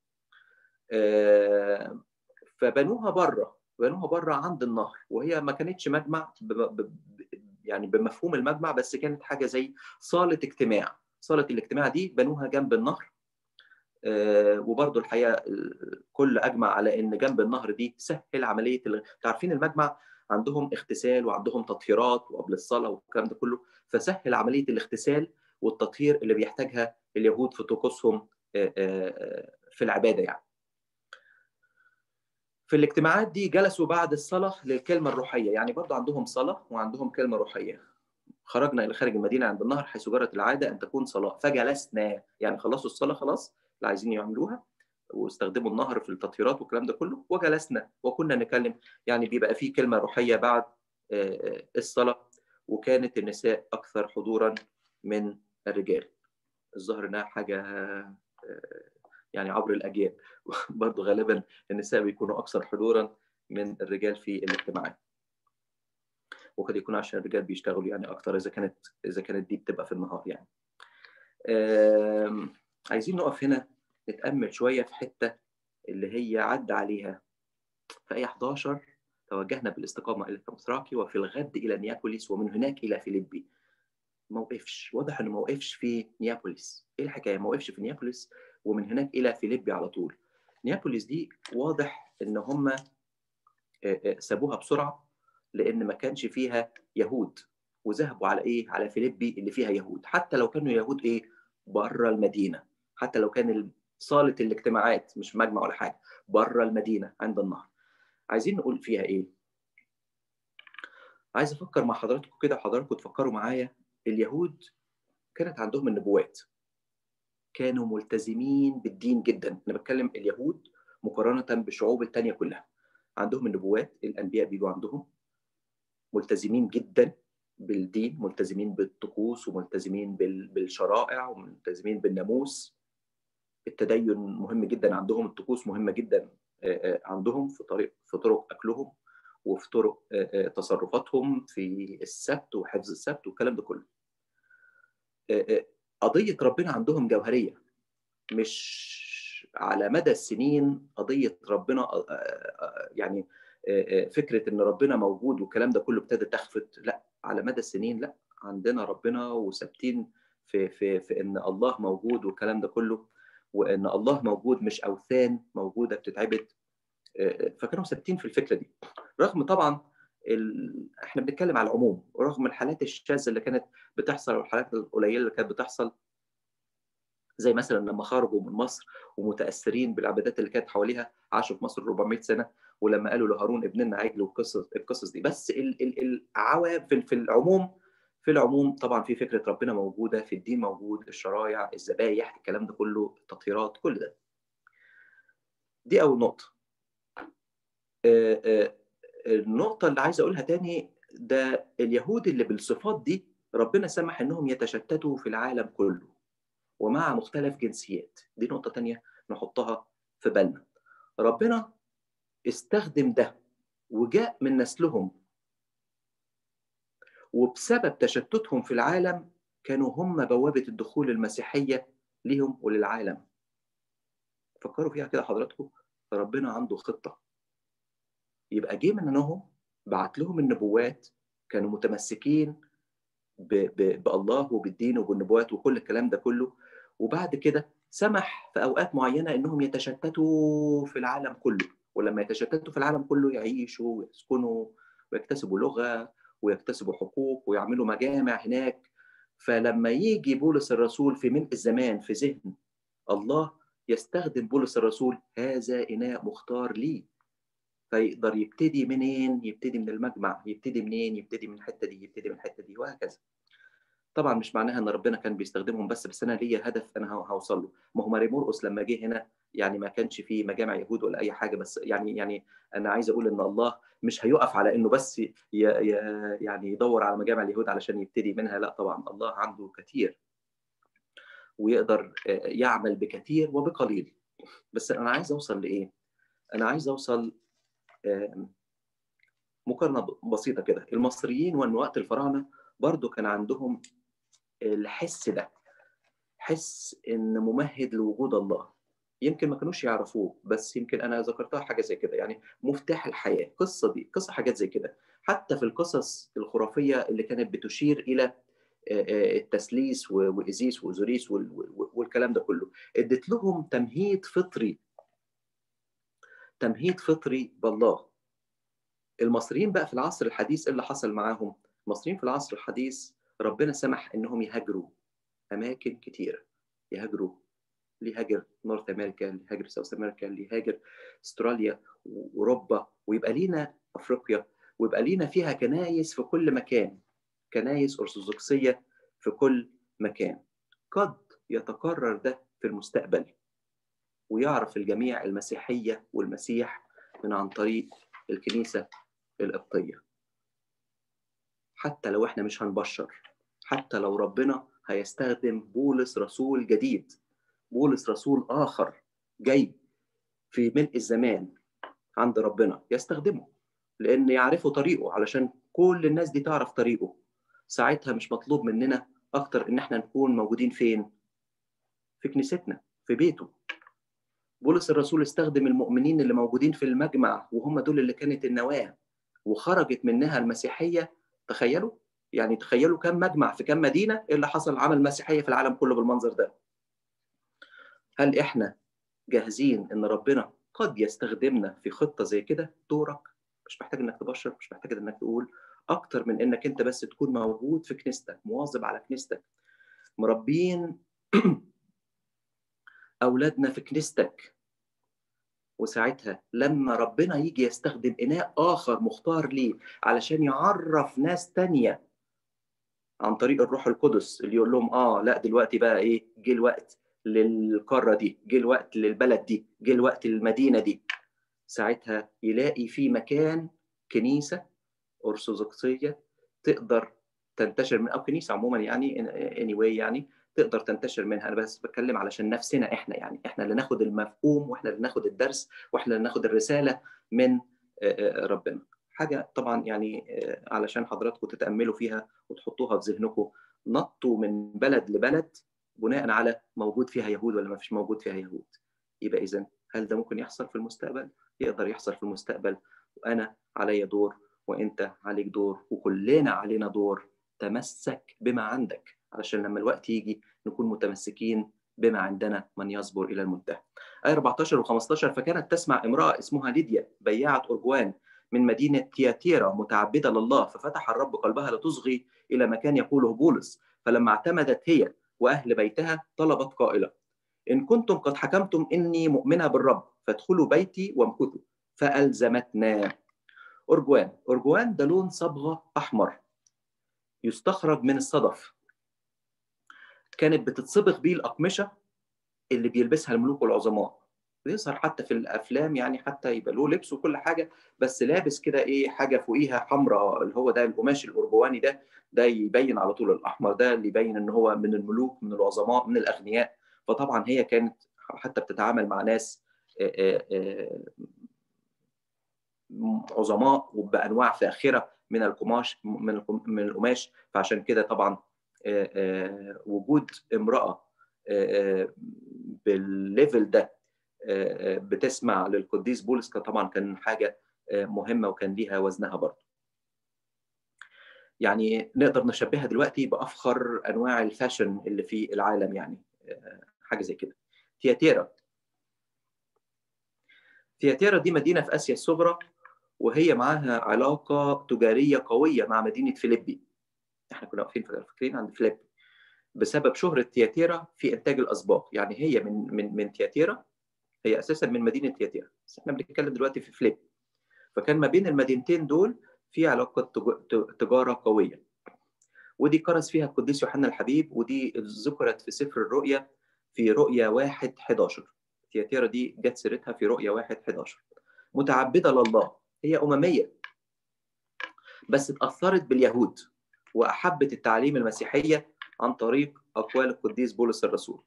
فبنوها بره عند النهر، وهي ما كانتش مجمع يعني بمفهوم المجمع، بس كانت حاجه زي صاله اجتماع. صاله الاجتماع دي بنوها جنب النهر. وبرضه الحقيقه الكل اجمع على ان جنب النهر دي سهل عمليه عارفين المجمع عندهم اغتسال وعندهم تطهيرات وقبل الصلاه والكلام ده كله، فسهل عمليه الاغتسال والتطهير اللي بيحتاجها اليهود في طقوسهم في العباده. يعني في الاجتماعات دي جلسوا بعد الصلاة للكلمة الروحية، يعني برضو عندهم صلاة وعندهم كلمة روحية. خرجنا إلى خارج المدينة عند النهر حيث جرت العادة أن تكون صلاة، فجلسنا. يعني خلصوا الصلاة خلاص اللي عايزين يعملوها، واستخدموا النهر في التطهيرات والكلام ده كله، وجلسنا وكنا نتكلم. يعني بيبقى فيه كلمة روحية بعد الصلاة. وكانت النساء أكثر حضورا من الرجال. الظاهر إنها حاجة يعني عبر الأجيال برضو غالبا النساء بيكونوا أكثر حضورا من الرجال في الاجتماعات، وقد يكون عشان الرجال بيشتغلوا يعني أكثر إذا كانت دي بتبقى في النهار. يعني عايزين نقف هنا نتأمل شوية في حتة اللي هي عدى عليها في آية 11: توجهنا بالاستقامة إلى ثمثراكي وفي الغد إلى نيابوليس ومن هناك إلى فيليبي. ما وقفش، واضح إنه ما وقفش في نيابوليس. إيه الحكاية؟ ما وقفش في نيابوليس ومن هناك إلى فيليبي على طول. نيابوليس دي واضح إن هم سابوها بسرعة لان ما كانش فيها يهود، وذهبوا على ايه؟ على فيليبي اللي فيها يهود، حتى لو كانوا يهود ايه؟ بره المدينه، حتى لو كان صاله الاجتماعات مش مجمع ولا حاجه، بره المدينه عند النهر. عايزين نقول فيها ايه؟ عايز افكر مع حضراتكم كده وحضراتكم تفكروا معايا. اليهود كانت عندهم النبوات، كانوا ملتزمين بالدين جدا. انا بتكلم اليهود مقارنه بالشعوب التانيه كلها، عندهم النبوات، الانبياء بيجوا عندهم، ملتزمين جدا بالدين، ملتزمين بالطقوس، وملتزمين بالشرائع، وملتزمين بالناموس. التدين مهم جدا عندهم، الطقوس مهمه جدا عندهم، في طرق اكلهم، وفي طرق تصرفاتهم في السبت وحفظ السبت والكلام ده كله. قضيه ربنا عندهم جوهريه، مش على مدى السنين قضيه ربنا يعني فكره ان ربنا موجود والكلام ده كله ابتدت تخفت، لا، على مدى السنين لا، عندنا ربنا وثابتين في ان الله موجود والكلام ده كله، وان الله موجود مش اوثان موجوده بتتعبد. فكانوا ثابتين في الفكره دي، رغم طبعا احنا بنتكلم على العموم، رغم الحالات الشاذه اللي كانت بتحصل والحالات القليله اللي كانت بتحصل، زي مثلا لما خرجوا من مصر ومتاثرين بالعبادات اللي كانت حواليها، عاشوا في مصر 400 سنه، ولما قالوا لهارون ابن لنا عجل، والقصص دي. بس العوام في العموم، في العموم طبعا في فكره ربنا موجوده، في الدين موجود، الشرايع، الذبايح، الكلام ده كله، التطهيرات، كل ده. دي اول نقطه. النقطه اللي عايز اقولها تاني، ده اليهود اللي بالصفات دي ربنا سمح انهم يتشتتوا في العالم كله ومع مختلف جنسيات. دي نقطة تانية نحطها في بالنا. ربنا استخدم ده وجاء من نسلهم، وبسبب تشتتهم في العالم كانوا هم بوابة الدخول المسيحية لهم وللعالم. فكروا فيها كده حضراتكم، ربنا عنده خطة، يبقى جه منهم بعت لهم النبوات، كانوا متمسكين بالله وبالدين وبالنبوات وكل الكلام ده كله، وبعد كده سمح في أوقات معينة إنهم يتشتتوا في العالم كله، ولما يتشتتوا في العالم كله يعيشوا ويسكنوا ويكتسبوا لغة ويكتسبوا حقوق ويعملوا مجامع هناك. فلما يجي بولس الرسول في ملء الزمان في ذهن الله، يستخدم بولس الرسول هذا إناء مختار لي، فيقدر يبتدي منين؟ يبتدي من المجمع. يبتدي منين؟ يبتدي من الحتة دي، يبتدي من الحتة دي، وهكذا. طبعا مش معناها ان ربنا كان بيستخدمهم بس انا ليا هدف انا هوصل له. ما هو ماري مرقس لما جه هنا يعني ما كانش فيه مجامع يهود ولا اي حاجه، بس يعني انا عايز اقول ان الله مش هيقف على انه بس يعني يدور على مجامع اليهود علشان يبتدي منها، لا طبعا الله عنده كثير ويقدر يعمل بكثير وبقليل. بس انا عايز اوصل لايه؟ انا عايز اوصل مقارنه بسيطه كده. المصريين وقت الفراعنه برضو كان عندهم الحس ده، حس ان ممهد لوجود الله. يمكن ما كانوش يعرفوه، بس يمكن انا ذكرتها حاجه زي كده، يعني مفتاح الحياه، قصه دي قصه حاجات زي كده. حتى في القصص الخرافيه اللي كانت بتشير الى التثليث وايزيس واوزوريس والكلام ده كله، ادت لهم تمهيد فطري، تمهيد فطري بالله. المصريين بقى في العصر الحديث اللي حصل معاهم، المصريين في العصر الحديث ربنا سمح انهم يهاجروا اماكن كتيره، يهاجروا، اللي يهاجر نورث امريكا، اللي يهاجر ساوث امريكا، اللي يهاجر استراليا واوروبا، ويبقى لينا افريقيا، ويبقى لينا فيها كنايس في كل مكان، كنايس ارثوذكسيه في كل مكان. قد يتكرر ده في المستقبل، ويعرف الجميع المسيحيه والمسيح من عن طريق الكنيسه القبطيه. حتى لو احنا مش هنبشر، حتى لو ربنا هيستخدم بولس رسول جديد، بولس رسول آخر جاي في ملء الزمان عند ربنا، يستخدمه لأن يعرفوا طريقه، علشان كل الناس دي تعرف طريقه. ساعتها مش مطلوب مننا أكتر إن احنا نكون موجودين فين؟ في كنيستنا، في بيته. بولس الرسول استخدم المؤمنين اللي موجودين في المجمع، وهم دول اللي كانت النواة وخرجت منها المسيحية. تخيلوا، يعني تخيلوا كم مجمع في كم مدينة اللي حصل عمل مسيحية في العالم كله بالمنظر ده. هل احنا جاهزين ان ربنا قد يستخدمنا في خطة زي كده؟ دورك مش محتاج انك تبشر، مش محتاج انك تقول، اكتر من انك انت بس تكون موجود في كنيستك، مواظب على كنيستك، مربين اولادنا في كنيستك. وساعتها لما ربنا يجي يستخدم اناء اخر مختار ليه علشان يعرف ناس تانية عن طريق الروح القدس، اللي يقول لهم لا دلوقتي بقى ايه، جه الوقت للقاره دي، جه الوقت للبلد دي، جه الوقت للمدينه دي، ساعتها يلاقي في مكان كنيسه ارثوذكسيه تقدر تنتشر من، او كنيسه عموما يعني anyway يعني تقدر تنتشر منها. انا بس بتكلم علشان نفسنا احنا، يعني احنا اللي ناخد المفهوم، واحنا اللي ناخد الدرس، واحنا اللي ناخد الرساله من ربنا. حاجه طبعا يعني علشان حضراتكم تتاملوا فيها وتحطوها في ذهنكم، نطوا من بلد لبلد بناء على موجود فيها يهود ولا ما فيش موجود فيها يهود. يبقى اذا هل ده ممكن يحصل في المستقبل؟ يقدر يحصل في المستقبل، وانا علي دور وانت عليك دور وكلنا علينا دور. تمسك بما عندك علشان لما الوقت يجي نكون متمسكين بما عندنا، من يصبر الى المنتهى. آية 14 و15: فكانت تسمع امرأة اسمها ليديا بياعة أرجوان من مدينة تياتيرا متعبدة لله، ففتح الرب قلبها لتصغي إلى ما كان يقوله بولس، فلما اعتمدت هي وأهل بيتها طلبت قائلة: إن كنتم قد حكمتم إني مؤمنة بالرب فادخلوا بيتي وامكثوا. فألزمتنا. أرجوان ده لون صبغة أحمر يستخرج من الصدف، كانت بتتصبغ بيه الأقمشة اللي بيلبسها الملوك والعظماء. بيظهر حتى في الأفلام يعني، حتى يبقى له لبس وكل حاجة، بس لابس كده إيه، حاجة فوقيها حمراء، اللي هو ده القماش الأرجواني ده يبين على طول الأحمر، ده اللي يبين إن هو من الملوك، من العظماء، من الأغنياء. فطبعا هي كانت حتى بتتعامل مع ناس عظماء وبانواع فاخره من القماش، من القماش. فعشان كده طبعا وجود امراه بالليفل ده بتسمع للقديس بولس طبعا كان حاجه مهمه، وكان ليها وزنها برضه. يعني نقدر نشبهها دلوقتي بافخر انواع الفاشن اللي في العالم، يعني حاجه زي كده. تياتيرا دي مدينه في اسيا الصغرى، وهي معاها علاقة تجارية قوية مع مدينة فيليبي. احنا كنا واقفين فاكرين عند فيليبي بسبب شهرة تياتيرا في إنتاج الأسباط. يعني هي من تياتيرا، هي أساسا من مدينة تياتيرا، بس احنا بنتكلم دلوقتي في فيليبي. فكان ما بين المدينتين دول في علاقة تجارة قوية، ودي كرز فيها القديس يوحنا الحبيب، ودي ذكرت في سفر الرؤيا في رؤيا 1:11. تياتيرا دي جت سيرتها في رؤيا 1:11. متعبدة لله، هي أممية بس اتأثرت باليهود وأحبت التعليم المسيحية عن طريق أقوال القديس بولس الرسول.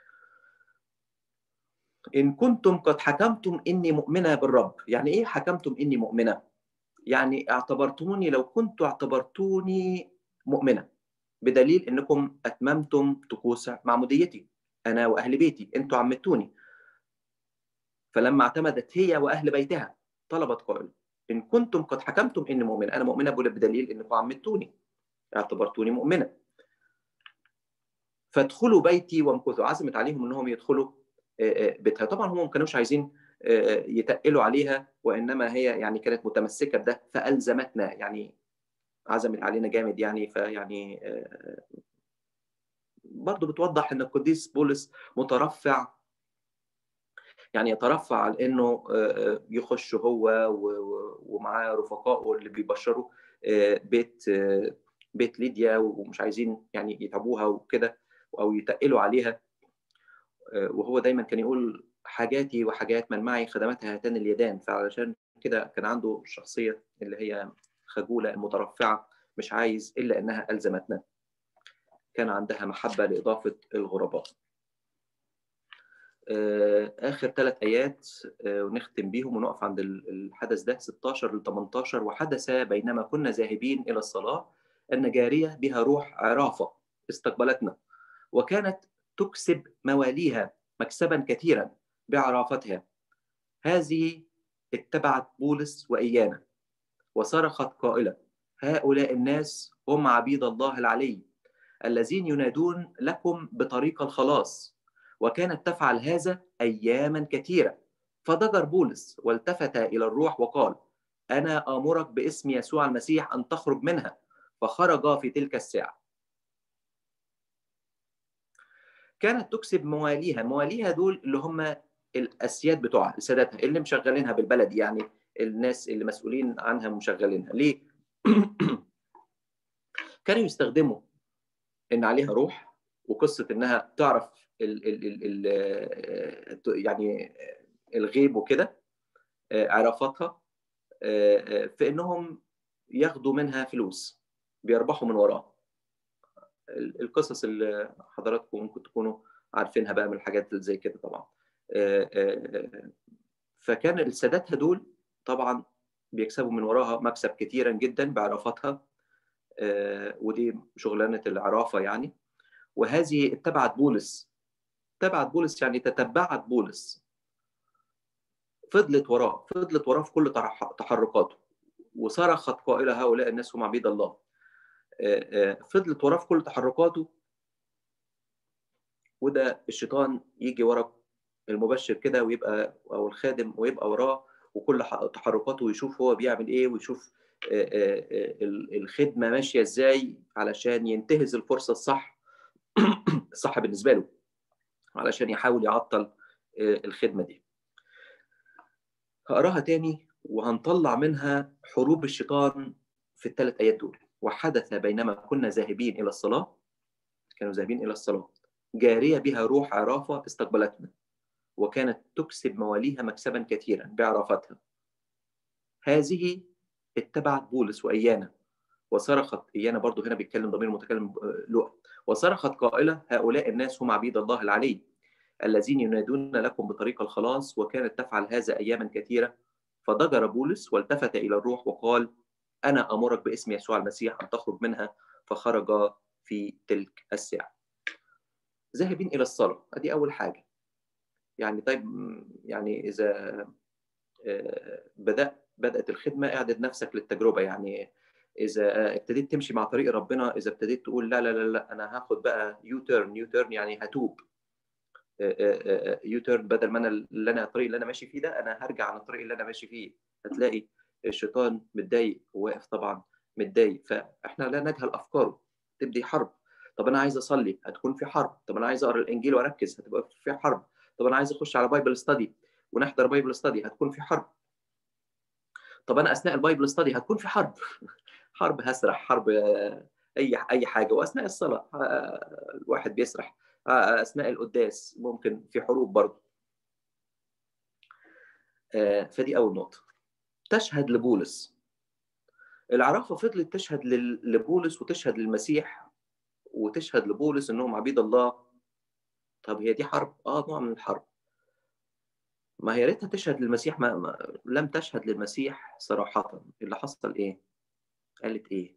إن كنتم قد حكمتم إني مؤمنة بالرب. يعني إيه حكمتم إني مؤمنة؟ يعني اعتبرتوني، لو كنتوا اعتبرتوني مؤمنة، بدليل إنكم أتممتم طقوس معموديتي أنا وأهل بيتي، أنتوا عمدتوني. فلما اعتمدت هي وأهل بيتها طلبت قائل: إن كنتم قد حكمتم إني مؤمنة، أنا مؤمنة بدليل إنكم عمدتوني، اعتبرتوني مؤمنة، فادخلوا بيتي وامكثوا. عزمت عليهم انهم يدخلوا بيتها. طبعا هم ما كانوش عايزين يتقلوا عليها، وانما هي يعني كانت متمسكه بده، فالزمتنا يعني عزمت علينا جامد يعني. فيعني برضه بتوضح ان القديس بولس مترفع، يعني يترفع على انه يخش هو ومعاه رفقائه اللي بيبشروا بيت ليديا، ومش عايزين يعني يتعبوها وكده او يتقلوا عليها. وهو دايما كان يقول: حاجاتي وحاجات من معي خدمتها هاتان اليدان. فعلشان كده كان عنده الشخصيه اللي هي خجوله المترفعه، مش عايز الا انها الزمتنا. كان عندها محبه لاضافه الغرباء. اخر 3 ايات ونختم بيهم ونقف عند الحدث ده 16 ل 18. وحدث بينما كنا ذاهبين الى الصلاه ان جاريه بها روح عرافه استقبلتنا، وكانت تكسب مواليها مكسبا كثيرا بعرافتها. هذه اتبعت بولس وإيانا وصرخت قائلة: هؤلاء الناس هم عبيد الله العلي الذين ينادون لكم بطريق الخلاص. وكانت تفعل هذا أياما كثيرة. فضجر بولس والتفت إلى الروح وقال: أنا آمرك باسم يسوع المسيح أن تخرج منها، فخرج في تلك الساعة. كانت تكسب مواليها. مواليها دول اللي هم الأسياد بتوعها، سادتها اللي مشغلينها بالبلد، يعني الناس اللي مسؤولين عنها مشغلينها. ليه؟ كانوا يستخدموا إن عليها روح، وقصة إنها تعرف يعني الغيب وكده، عرفاتها، في إنهم ياخدوا منها فلوس بيربحوا من وراها. القصص اللي حضراتكم ممكن تكونوا عارفينها بقى من الحاجات اللي زي كده طبعا. فكان السادات دول طبعا بيكسبوا من وراها مكسب كتيرا جدا بعرفاتها، ودي شغلانة العرافة يعني. وهذه اتبعت بولس يعني تتبعت بولس، فضلت وراه في كل تحركاته، وصرخت قائلة هؤلاء الناس هم عبيد الله. فضلت وراه في كل تحركاته. وده الشيطان يجي ورا المبشر كده ويبقى، او الخادم، ويبقى وراه وكل تحركاته، ويشوف هو بيعمل ايه، ويشوف الخدمه ماشيه ازاي، علشان ينتهز الفرصه الصح بالنسبه له، علشان يحاول يعطل الخدمه دي. هقراها تاني وهنطلع منها حروب الشيطان في الثلاث ايات دول. وحدث بينما كنا ذاهبين الى الصلاه، كانوا ذاهبين الى الصلاه، جاريه بها روح عرافه استقبلتنا، وكانت تكسب مواليها مكسبا كثيرا بعرافتها. هذه اتبعت بولس وإيانا، وصرخت. إيانا برضو هنا بيتكلم ضمير متكلم لوقا. وصرخت قائلة هؤلاء الناس هم عبيد الله العلي الذين ينادون لكم بطريق الخلاص. وكانت تفعل هذا أياما كثيرة. فضجر بولس والتفت إلى الروح وقال أنا أمرك باسم يسوع المسيح أن تخرج منها. فخرج في تلك الساعة. ذاهبين إلى الصلاة، هذه أول حاجة. يعني طيب، يعني إذا بدأت الخدمة، اعدد نفسك للتجربة. يعني إذا ابتديت تمشي مع طريق ربنا، إذا ابتديت تقول لا لا لا لا أنا هاخد بقى يو تيرن، يعني هتوب، يو تيرن، بدل ما الطريق اللي أنا ماشي فيه ده، أنا هرجع عن الطريق اللي أنا ماشي فيه. هتلاقي الشيطان متضايق وواقف طبعا متضايق، فإحنا لا نجهل أفكاره. تبدي حرب. طب أنا عايز أصلي، هتكون في حرب. طب أنا عايز أقرأ الإنجيل وأركز، هتبقى في حرب. طب أنا عايز أخش على بايبل ستادي ونحضر بايبل ستادي، هتكون في حرب. طب انا اثناء البايبل ستادي هتكون في حرب. حرب هسرح، حرب اي حاجه. واثناء الصلاه الواحد بيسرح. اثناء القداس ممكن في حروب برضه. فدي اول نقطه. تشهد لبولس. العرافه فضلت تشهد لبولس، وتشهد للمسيح، وتشهد لبولس انهم عبيد الله. طب هي دي حرب؟ نوع من الحرب. ما هي ريتها تشهد للمسيح. لم تشهد للمسيح صراحه. اللي حصل ايه؟ قالت ايه؟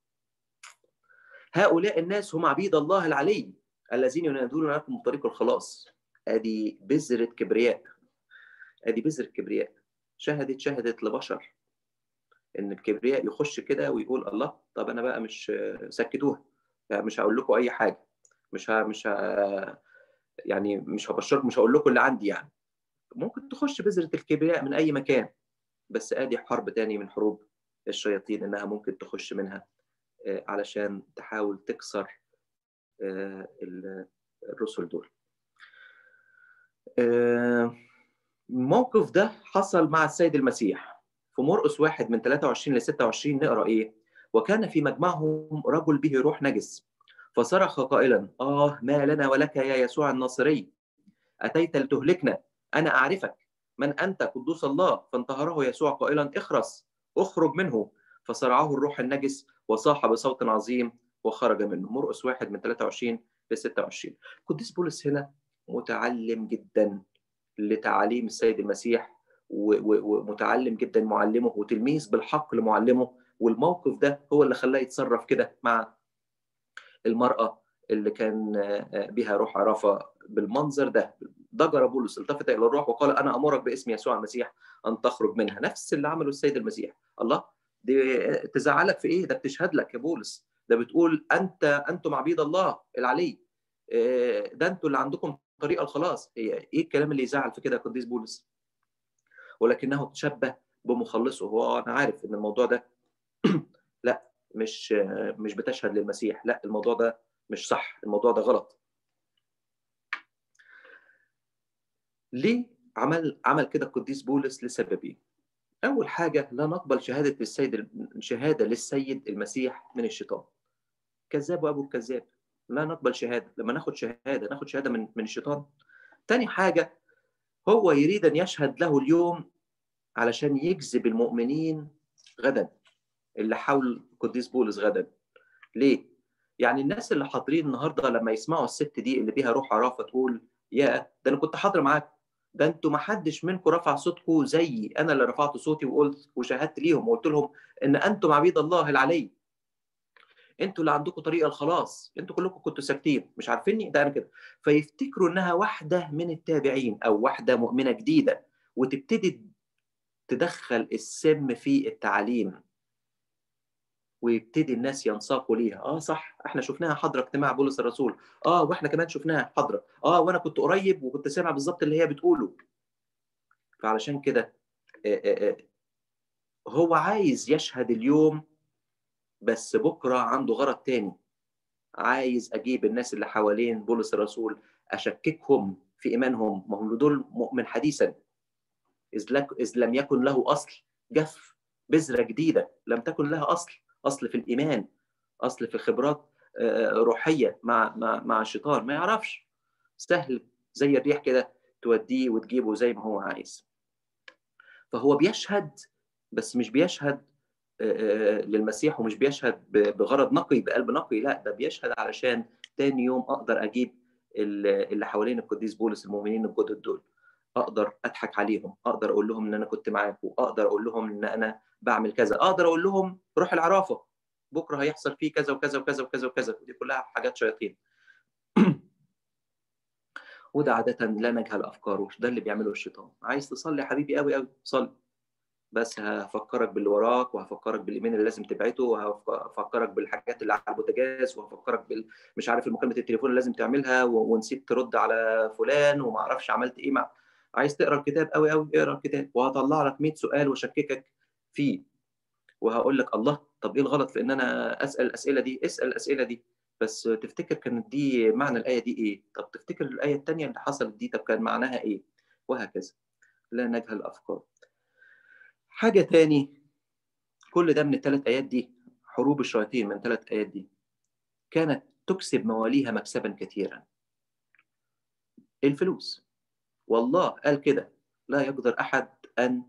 هؤلاء الناس هم عبيد الله العلي الذين ينادون لكم بطريق الخلاص. ادي بذرة كبرياء. ادي بذرة كبرياء. شهدت لبشر ان الكبرياء يخش كده ويقول الله، طب انا بقى مش سكتوها، مش هقول لكم اي حاجه، مش يعني مش هبشركم، مش هقول لكم اللي عندي. يعني ممكن تخش بذرة الكبرياء من اي مكان. بس ادي حرب تاني من حروب الشياطين، انها ممكن تخش منها علشان تحاول تكسر الرسل دول. الموقف ده حصل مع السيد المسيح في مرقس 1 من 23 ل 26. نقرا ايه؟ وكان في مجمعهم رجل به روح نجس، فصرخ قائلا ما لنا ولك يا يسوع الناصري، اتيت لتهلكنا؟ انا اعرفك من انت، قدوس الله. فانتهره يسوع قائلا اخرج منه. فصرعه الروح النجس وصاح بصوت عظيم وخرج منه. مرقس 1 من 23 ل 26. قديس بولس هنا متعلم جدا لتعاليم السيد المسيح، ومتعلم جدا، معلمه وتلميذ بالحق لمعلمه. والموقف ده هو اللي خلاه يتصرف كده مع المرأة اللي كان بها روح عرافة بالمنظر ده. ضجر بولس، التفت إلى الروح وقال أنا أمرك باسم يسوع المسيح أن تخرج منها. نفس اللي عمله السيد المسيح. الله، دي تزعلك في إيه؟ ده بتشهد لك يا بولس، ده بتقول أنتم عبيد الله العلي، ده أنتم اللي عندكم طريق الخلاص. إيه الكلام اللي يزعل في كده يا قديس بولس؟ ولكنه تشبه بمخلصه. هو انا عارف ان الموضوع ده لا، مش بتشهد للمسيح، لا الموضوع ده مش صح، الموضوع ده غلط. ليه عمل كده القديس بولس؟ لسببين. اول حاجه، لا نقبل شهاده للسيد المسيح من الشيطان. كذاب وابو الكذاب، لا نقبل شهاده. لما ناخد شهاده من الشيطان. تاني حاجه، هو يريد ان يشهد له اليوم علشان يجذب المؤمنين غدا، اللي حول القديس بولس غدا. ليه؟ يعني الناس اللي حاضرين النهارده لما يسمعوا الست دي اللي بيها روح عرافه تقول: يا ده انا كنت حاضر معاكم، ده انتوا ما حدش منكم رفع صوتكم زيي، انا اللي رفعت صوتي وقلت وشهدت ليهم وقلت لهم ان انتم عبيد الله العلي، انتوا اللي عندكم طريق الخلاص، انتوا كلكم كنتوا ساكتين مش عارفيني، ده انا كده. فيفتكروا انها واحده من التابعين او واحده مؤمنه جديده، وتبتدي تدخل السم في التعليم، ويبتدي الناس ينساقوا ليها. صح، احنا شفناها حاضره اجتماع بولس الرسول، واحنا كمان شفناها حاضره، وانا كنت قريب وكنت سامع بالظبط اللي هي بتقوله. فعلشان كده هو عايز يشهد اليوم، بس بكره عنده غرض تاني. عايز اجيب الناس اللي حوالين بولس الرسول اشككهم في ايمانهم، ما هم دول مؤمن حديثا، اذ لم يكن له اصل. جف بذره جديده لم تكن لها اصل في الايمان، اصل في خبرات روحيه مع الشيطان، ما يعرفش. سهل زي الريح كده توديه وتجيبه زي ما هو عايز. فهو بيشهد، بس مش بيشهد للمسيح، ومش بيشهد بغرض نقي بقلب نقي، لا ده بيشهد علشان تاني يوم اقدر اجيب اللي حوالين القديس بولس، المؤمنين الجدد دول، اقدر اضحك عليهم، اقدر اقول لهم ان انا كنت معاكم، اقدر اقول لهم ان انا بعمل كذا، اقدر اقول لهم روح العرافه بكره هيحصل فيه كذا وكذا وكذا وكذا وكذا. دي كلها حاجات شياطين. وده عاده لا نجهل افكاره، ده اللي بيعمله الشيطان. عايز تصلي يا حبيبي قوي قوي صلي، بس هفكرك باللي وراك، وهفكرك بالايميل اللي لازم تبعته، وهفكرك بالحاجات اللي على البوتاجاز، وهفكرك مش عارف المكالمه التليفون اللي لازم تعملها، ونسيت ترد على فلان وما اعرفش عملت ايه عايز تقرا الكتاب قوي قوي، اقرا الكتاب وهطلع لك 100 سؤال واشككك فيه، وهقول لك الله طب ايه الغلط في ان انا اسال الاسئله دي؟ اسال الاسئله دي، بس تفتكر كانت دي معنى الايه دي ايه؟ طب تفتكر الايه الثانيه اللي حصلت دي طب كان معناها ايه؟ وهكذا. لا نجهل الافكار. حاجه تاني، كل ده من الثلاث آيات دي، حروب الشياطين من الثلاث آيات دي كانت تكسب مواليها مكسبا كثيرا. الفلوس. والله قال كده: لا يقدر أحد أن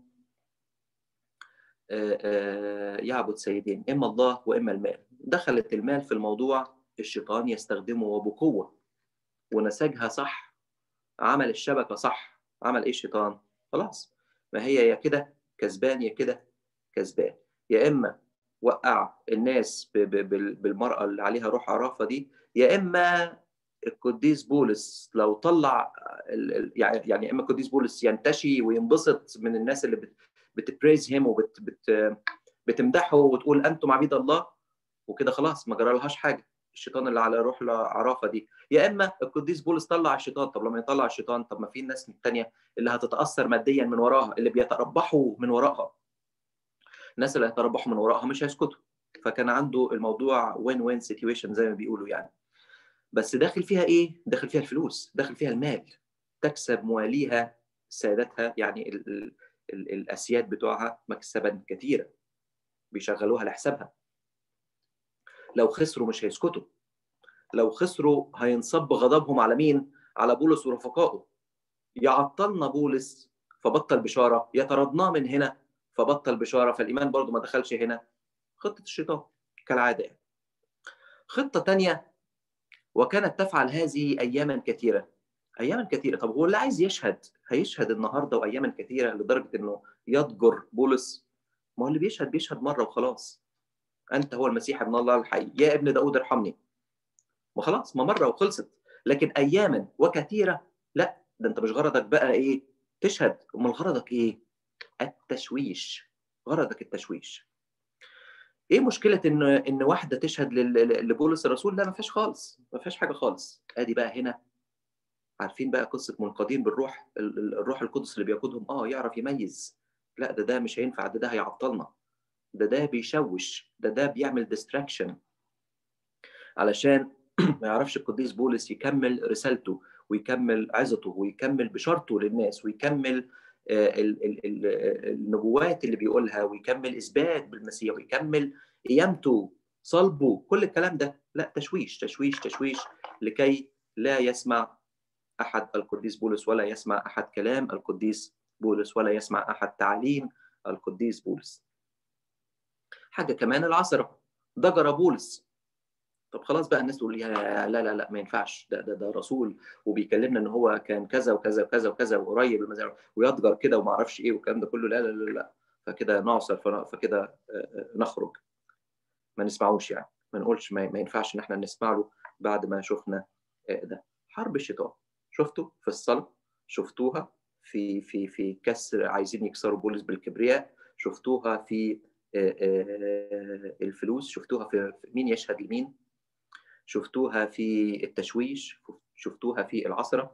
يعبد سيدين، إما الله وإما المال. دخلت المال في الموضوع، الشيطان يستخدمه وبقوة، ونسجها صح، عمل الشبكة صح. عمل إيه الشيطان؟ خلاص، ما هي يا كده كسبان يا كده كسبان. يا إما وقع الناس بالمرأة اللي عليها روح عرافة دي، يا إما القديس بولس لو طلع يعني إما القديس بولس ينتشي وينبسط من الناس اللي بتبريز هيم بتمدحه وتقول أنتم عبيد الله، وكده خلاص ما جرى لهاش حاجة الشيطان اللي على روح العرافة دي. يا إما القديس بولس طلع الشيطان. طب لما يطلع الشيطان، طب ما في ناس تانية اللي هتتأثر ماديا من وراها، اللي بيتربحوا من وراها. الناس اللي هيتربحوا من وراها مش هيسكتوا. فكان عنده الموضوع وين وين سيتويشن زي ما بيقولوا يعني. بس داخل فيها ايه؟ داخل فيها الفلوس، داخل فيها المال. تكسب مواليها سادتها، يعني الاسياد بتوعها مكسبا كثيرا، بيشغلوها لحسابها. لو خسروا مش هيسكتوا، لو خسروا هينصب غضبهم على مين؟ على بولس ورفقائه. يعطلنا بولس فبطل بشاره، يطردناه من هنا فبطل بشاره، فالايمان برضو ما دخلش هنا. خطه الشيطان كالعاده يعني. خطه تانية، وكانت تفعل هذه اياما كثيره. اياما كثيره. طب هو اللي عايز يشهد هيشهد النهارده واياما كثيره لدرجه انه يضجر بولس؟ ما هو اللي بيشهد مره وخلاص. انت هو المسيح ابن الله الحي، يا ابن داود ارحمني. ما خلاص، ما مره وخلصت. لكن اياما وكثيره لا، ده انت مش غرضك بقى ايه تشهد، امال غرضك ايه؟ التشويش. غرضك التشويش. ايه مشكله ان واحده تشهد لبولس الرسول؟ لا ما فيهاش خالص، ما فيهاش حاجه خالص. ادي بقى هنا عارفين بقى قصه منقادين بالروح، الروح القدس اللي بيقودهم يعرف يميز لا ده مش هينفع، ده هيعطلنا، ده بيشوش، ده بيعمل ديستراكشن، علشان ما يعرفش القديس بولس يكمل رسالته ويكمل عظته ويكمل بشارته للناس ويكمل النبوات اللي بيقولها ويكمل إثبات بالمسيح ويكمل قيامته صلبه، كل الكلام ده. لا، تشويش تشويش تشويش، لكي لا يسمع أحد القديس بولس، ولا يسمع أحد كلام القديس بولس، ولا يسمع أحد تعليم القديس بولس. حاجة كمان، العثرة ضجر بولس. طب خلاص بقى الناس تقول لا لا لا ما ينفعش، ده رسول وبيكلمنا ان هو كان كذا وكذا وكذا وكذا وقريب المزارع ويضجر كده وما اعرفش ايه والكلام ده كله. لا لا لا لا، فكده نعصر، فكده نخرج، ما نسمعوش يعني، ما نقولش، ما ينفعش ان احنا نسمع له بعد ما شفنا ده. حرب الشيطان شفتوا في الصلاة، شفتوها في كسر، عايزين يكسروا بولس بالكبرياء، شفتوها في الفلوس، شفتوها في مين يشهد لمين، شفتوها في التشويش، شفتوها في العثرة.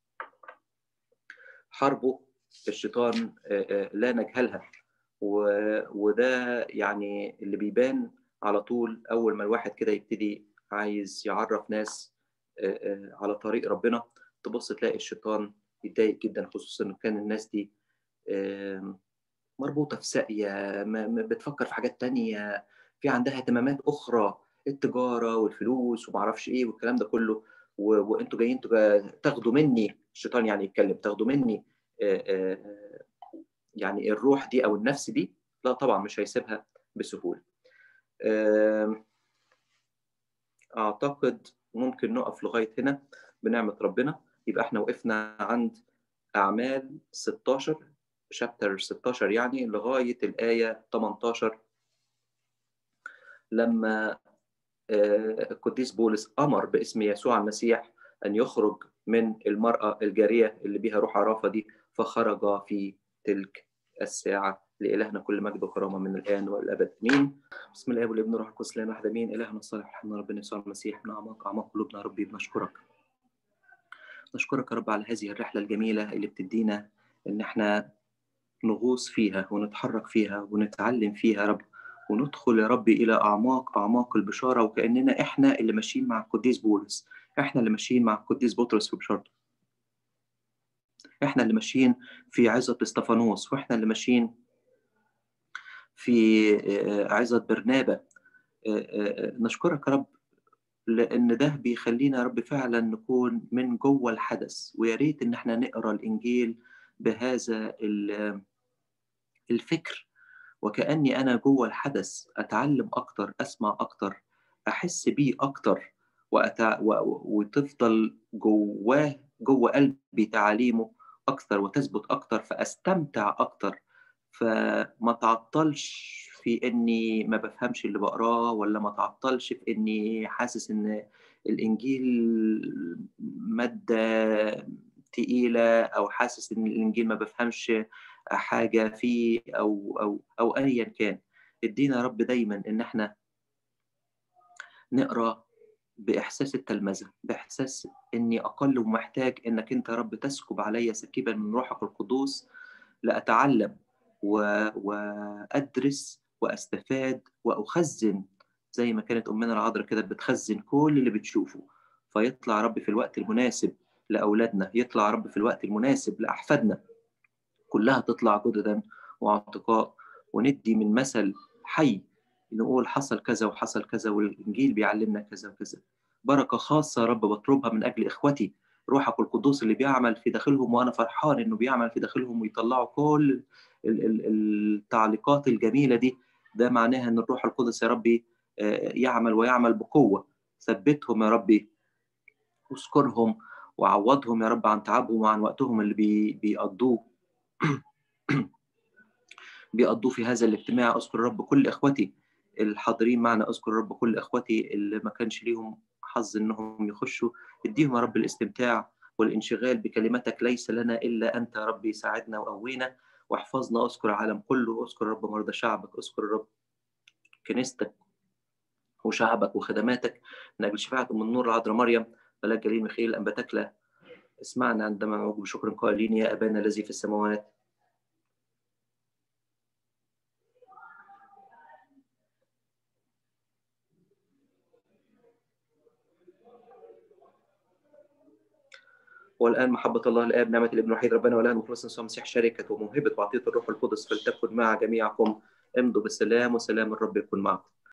حربه الشيطان لا نجهلها، وده يعني اللي بيبان على طول أول ما الواحد كده يبتدي عايز يعرف ناس على طريق ربنا، تبص تلاقي الشيطان يتضايق جدا، خصوصا إن كان الناس دي مربوطة في ساقية، بتفكر في حاجات تانية، في عندها اهتمامات أخرى، التجارة والفلوس ومعرفش إيه والكلام ده كله، وأنتوا جايين تاخدوا مني، الشيطان يعني يتكلم، تاخدوا مني يعني الروح دي أو النفس دي. لا طبعا مش هيسيبها بسهولة. أعتقد ممكن نقف لغاية هنا بنعمة ربنا. يبقى احنا وقفنا عند أعمال 16، شابتر 16 يعني، لغاية الآية 18، لما القديس بولس أمر باسم يسوع المسيح أن يخرج من المرأة الجارية اللي بيها روح عرافة دي، فخرج في تلك الساعة. لإلهنا كل مجد وكرامة من الآن والأبد، آمين. بسم الله والابن والروح القدس لا واحد آمين. إلهنا الصالح الحمد ربنا يسوع المسيح، من أعماق قلوبنا يا ربي بنشكرك يا رب على هذه الرحلة الجميلة اللي بتدينا إن إحنا نغوص فيها ونتحرك فيها ونتعلم فيها يا رب، وندخل يا رب إلى أعماق البشارة، وكأننا إحنا اللي ماشيين مع القديس بولس، إحنا اللي ماشيين مع القديس بطرس في بشارته، إحنا اللي ماشيين في عظة استفانوس، وإحنا اللي ماشيين في عظة برنابا. نشكرك يا رب لأن ده بيخلينا يا رب فعلا نكون من جوه الحدث. ويا ريت إن إحنا نقرأ الإنجيل بهذا الفكر، وكأني أنا جوه الحدث، أتعلم أكتر، أسمع أكتر، أحس بيه أكتر، وتفضل جوه قلبي تعاليمه أكتر وتثبت أكتر، فأستمتع أكتر، فما تعطلش في إني ما بفهمش اللي بقراه، ولا ما تعطلش في إني حاسس إن الإنجيل مادة تقيلة، أو حاسس إن الإنجيل ما بفهمش حاجة فيه، أو أيا كان. ادينا يا رب دايما إن احنا نقرأ بإحساس التلمذة، بإحساس إني أقل ومحتاج إنك أنت يا رب تسكب علي سكيبا من روحك القدوس، لأتعلم وأدرس وأستفاد وأخزن، زي ما كانت أمنا العذراء كده بتخزن كل اللي بتشوفه، فيطلع يا رب في الوقت المناسب لأولادنا، يطلع يا رب في الوقت المناسب لأحفادنا، كلها تطلع جددا واعتقاء، وندي من مثل حي، نقول حصل كذا وحصل كذا والإنجيل بيعلمنا كذا وكذا. بركة خاصة يا رب بطلبها من أجل إخوتي، روحك القدوس اللي بيعمل في داخلهم، وأنا فرحان إنه بيعمل في داخلهم ويطلعوا كل التعليقات الجميلة دي. ده معناها إن الروح القدس يا ربي يعمل ويعمل بقوة. ثبتهم يا ربي، واذكرهم وعوضهم يا رب عن تعبهم وعن وقتهم اللي بيقضوه في هذا الاجتماع. اذكر رب كل اخوتي الحاضرين معنا، اذكر رب كل اخوتي اللي ما كانش ليهم حظ انهم يخشوا، اديهم يا رب الاستمتاع والانشغال بكلمتك. ليس لنا الا انت يا رب، ساعدنا وقوينا واحفظنا. اذكر العالم كله، اذكر رب مرضى شعبك، اذكر رب كنيستك وشعبك وخدماتك، من اجل شفاعة من نور العذراء مريم ملاك جليل ميخائيل انبتكله. اسمعنا عندما نعوج بشكر قائلين: يا ابانا الذي في السماوات والآن محبة الله الآب، نعمة الابن الوحيد ربنا وإله المخلص يسوع المسيح، شركة وموهبة وعطية الروح القدس فلتكن مع جميعكم. امضوا بالسلام وسلام الرب يكون معكم.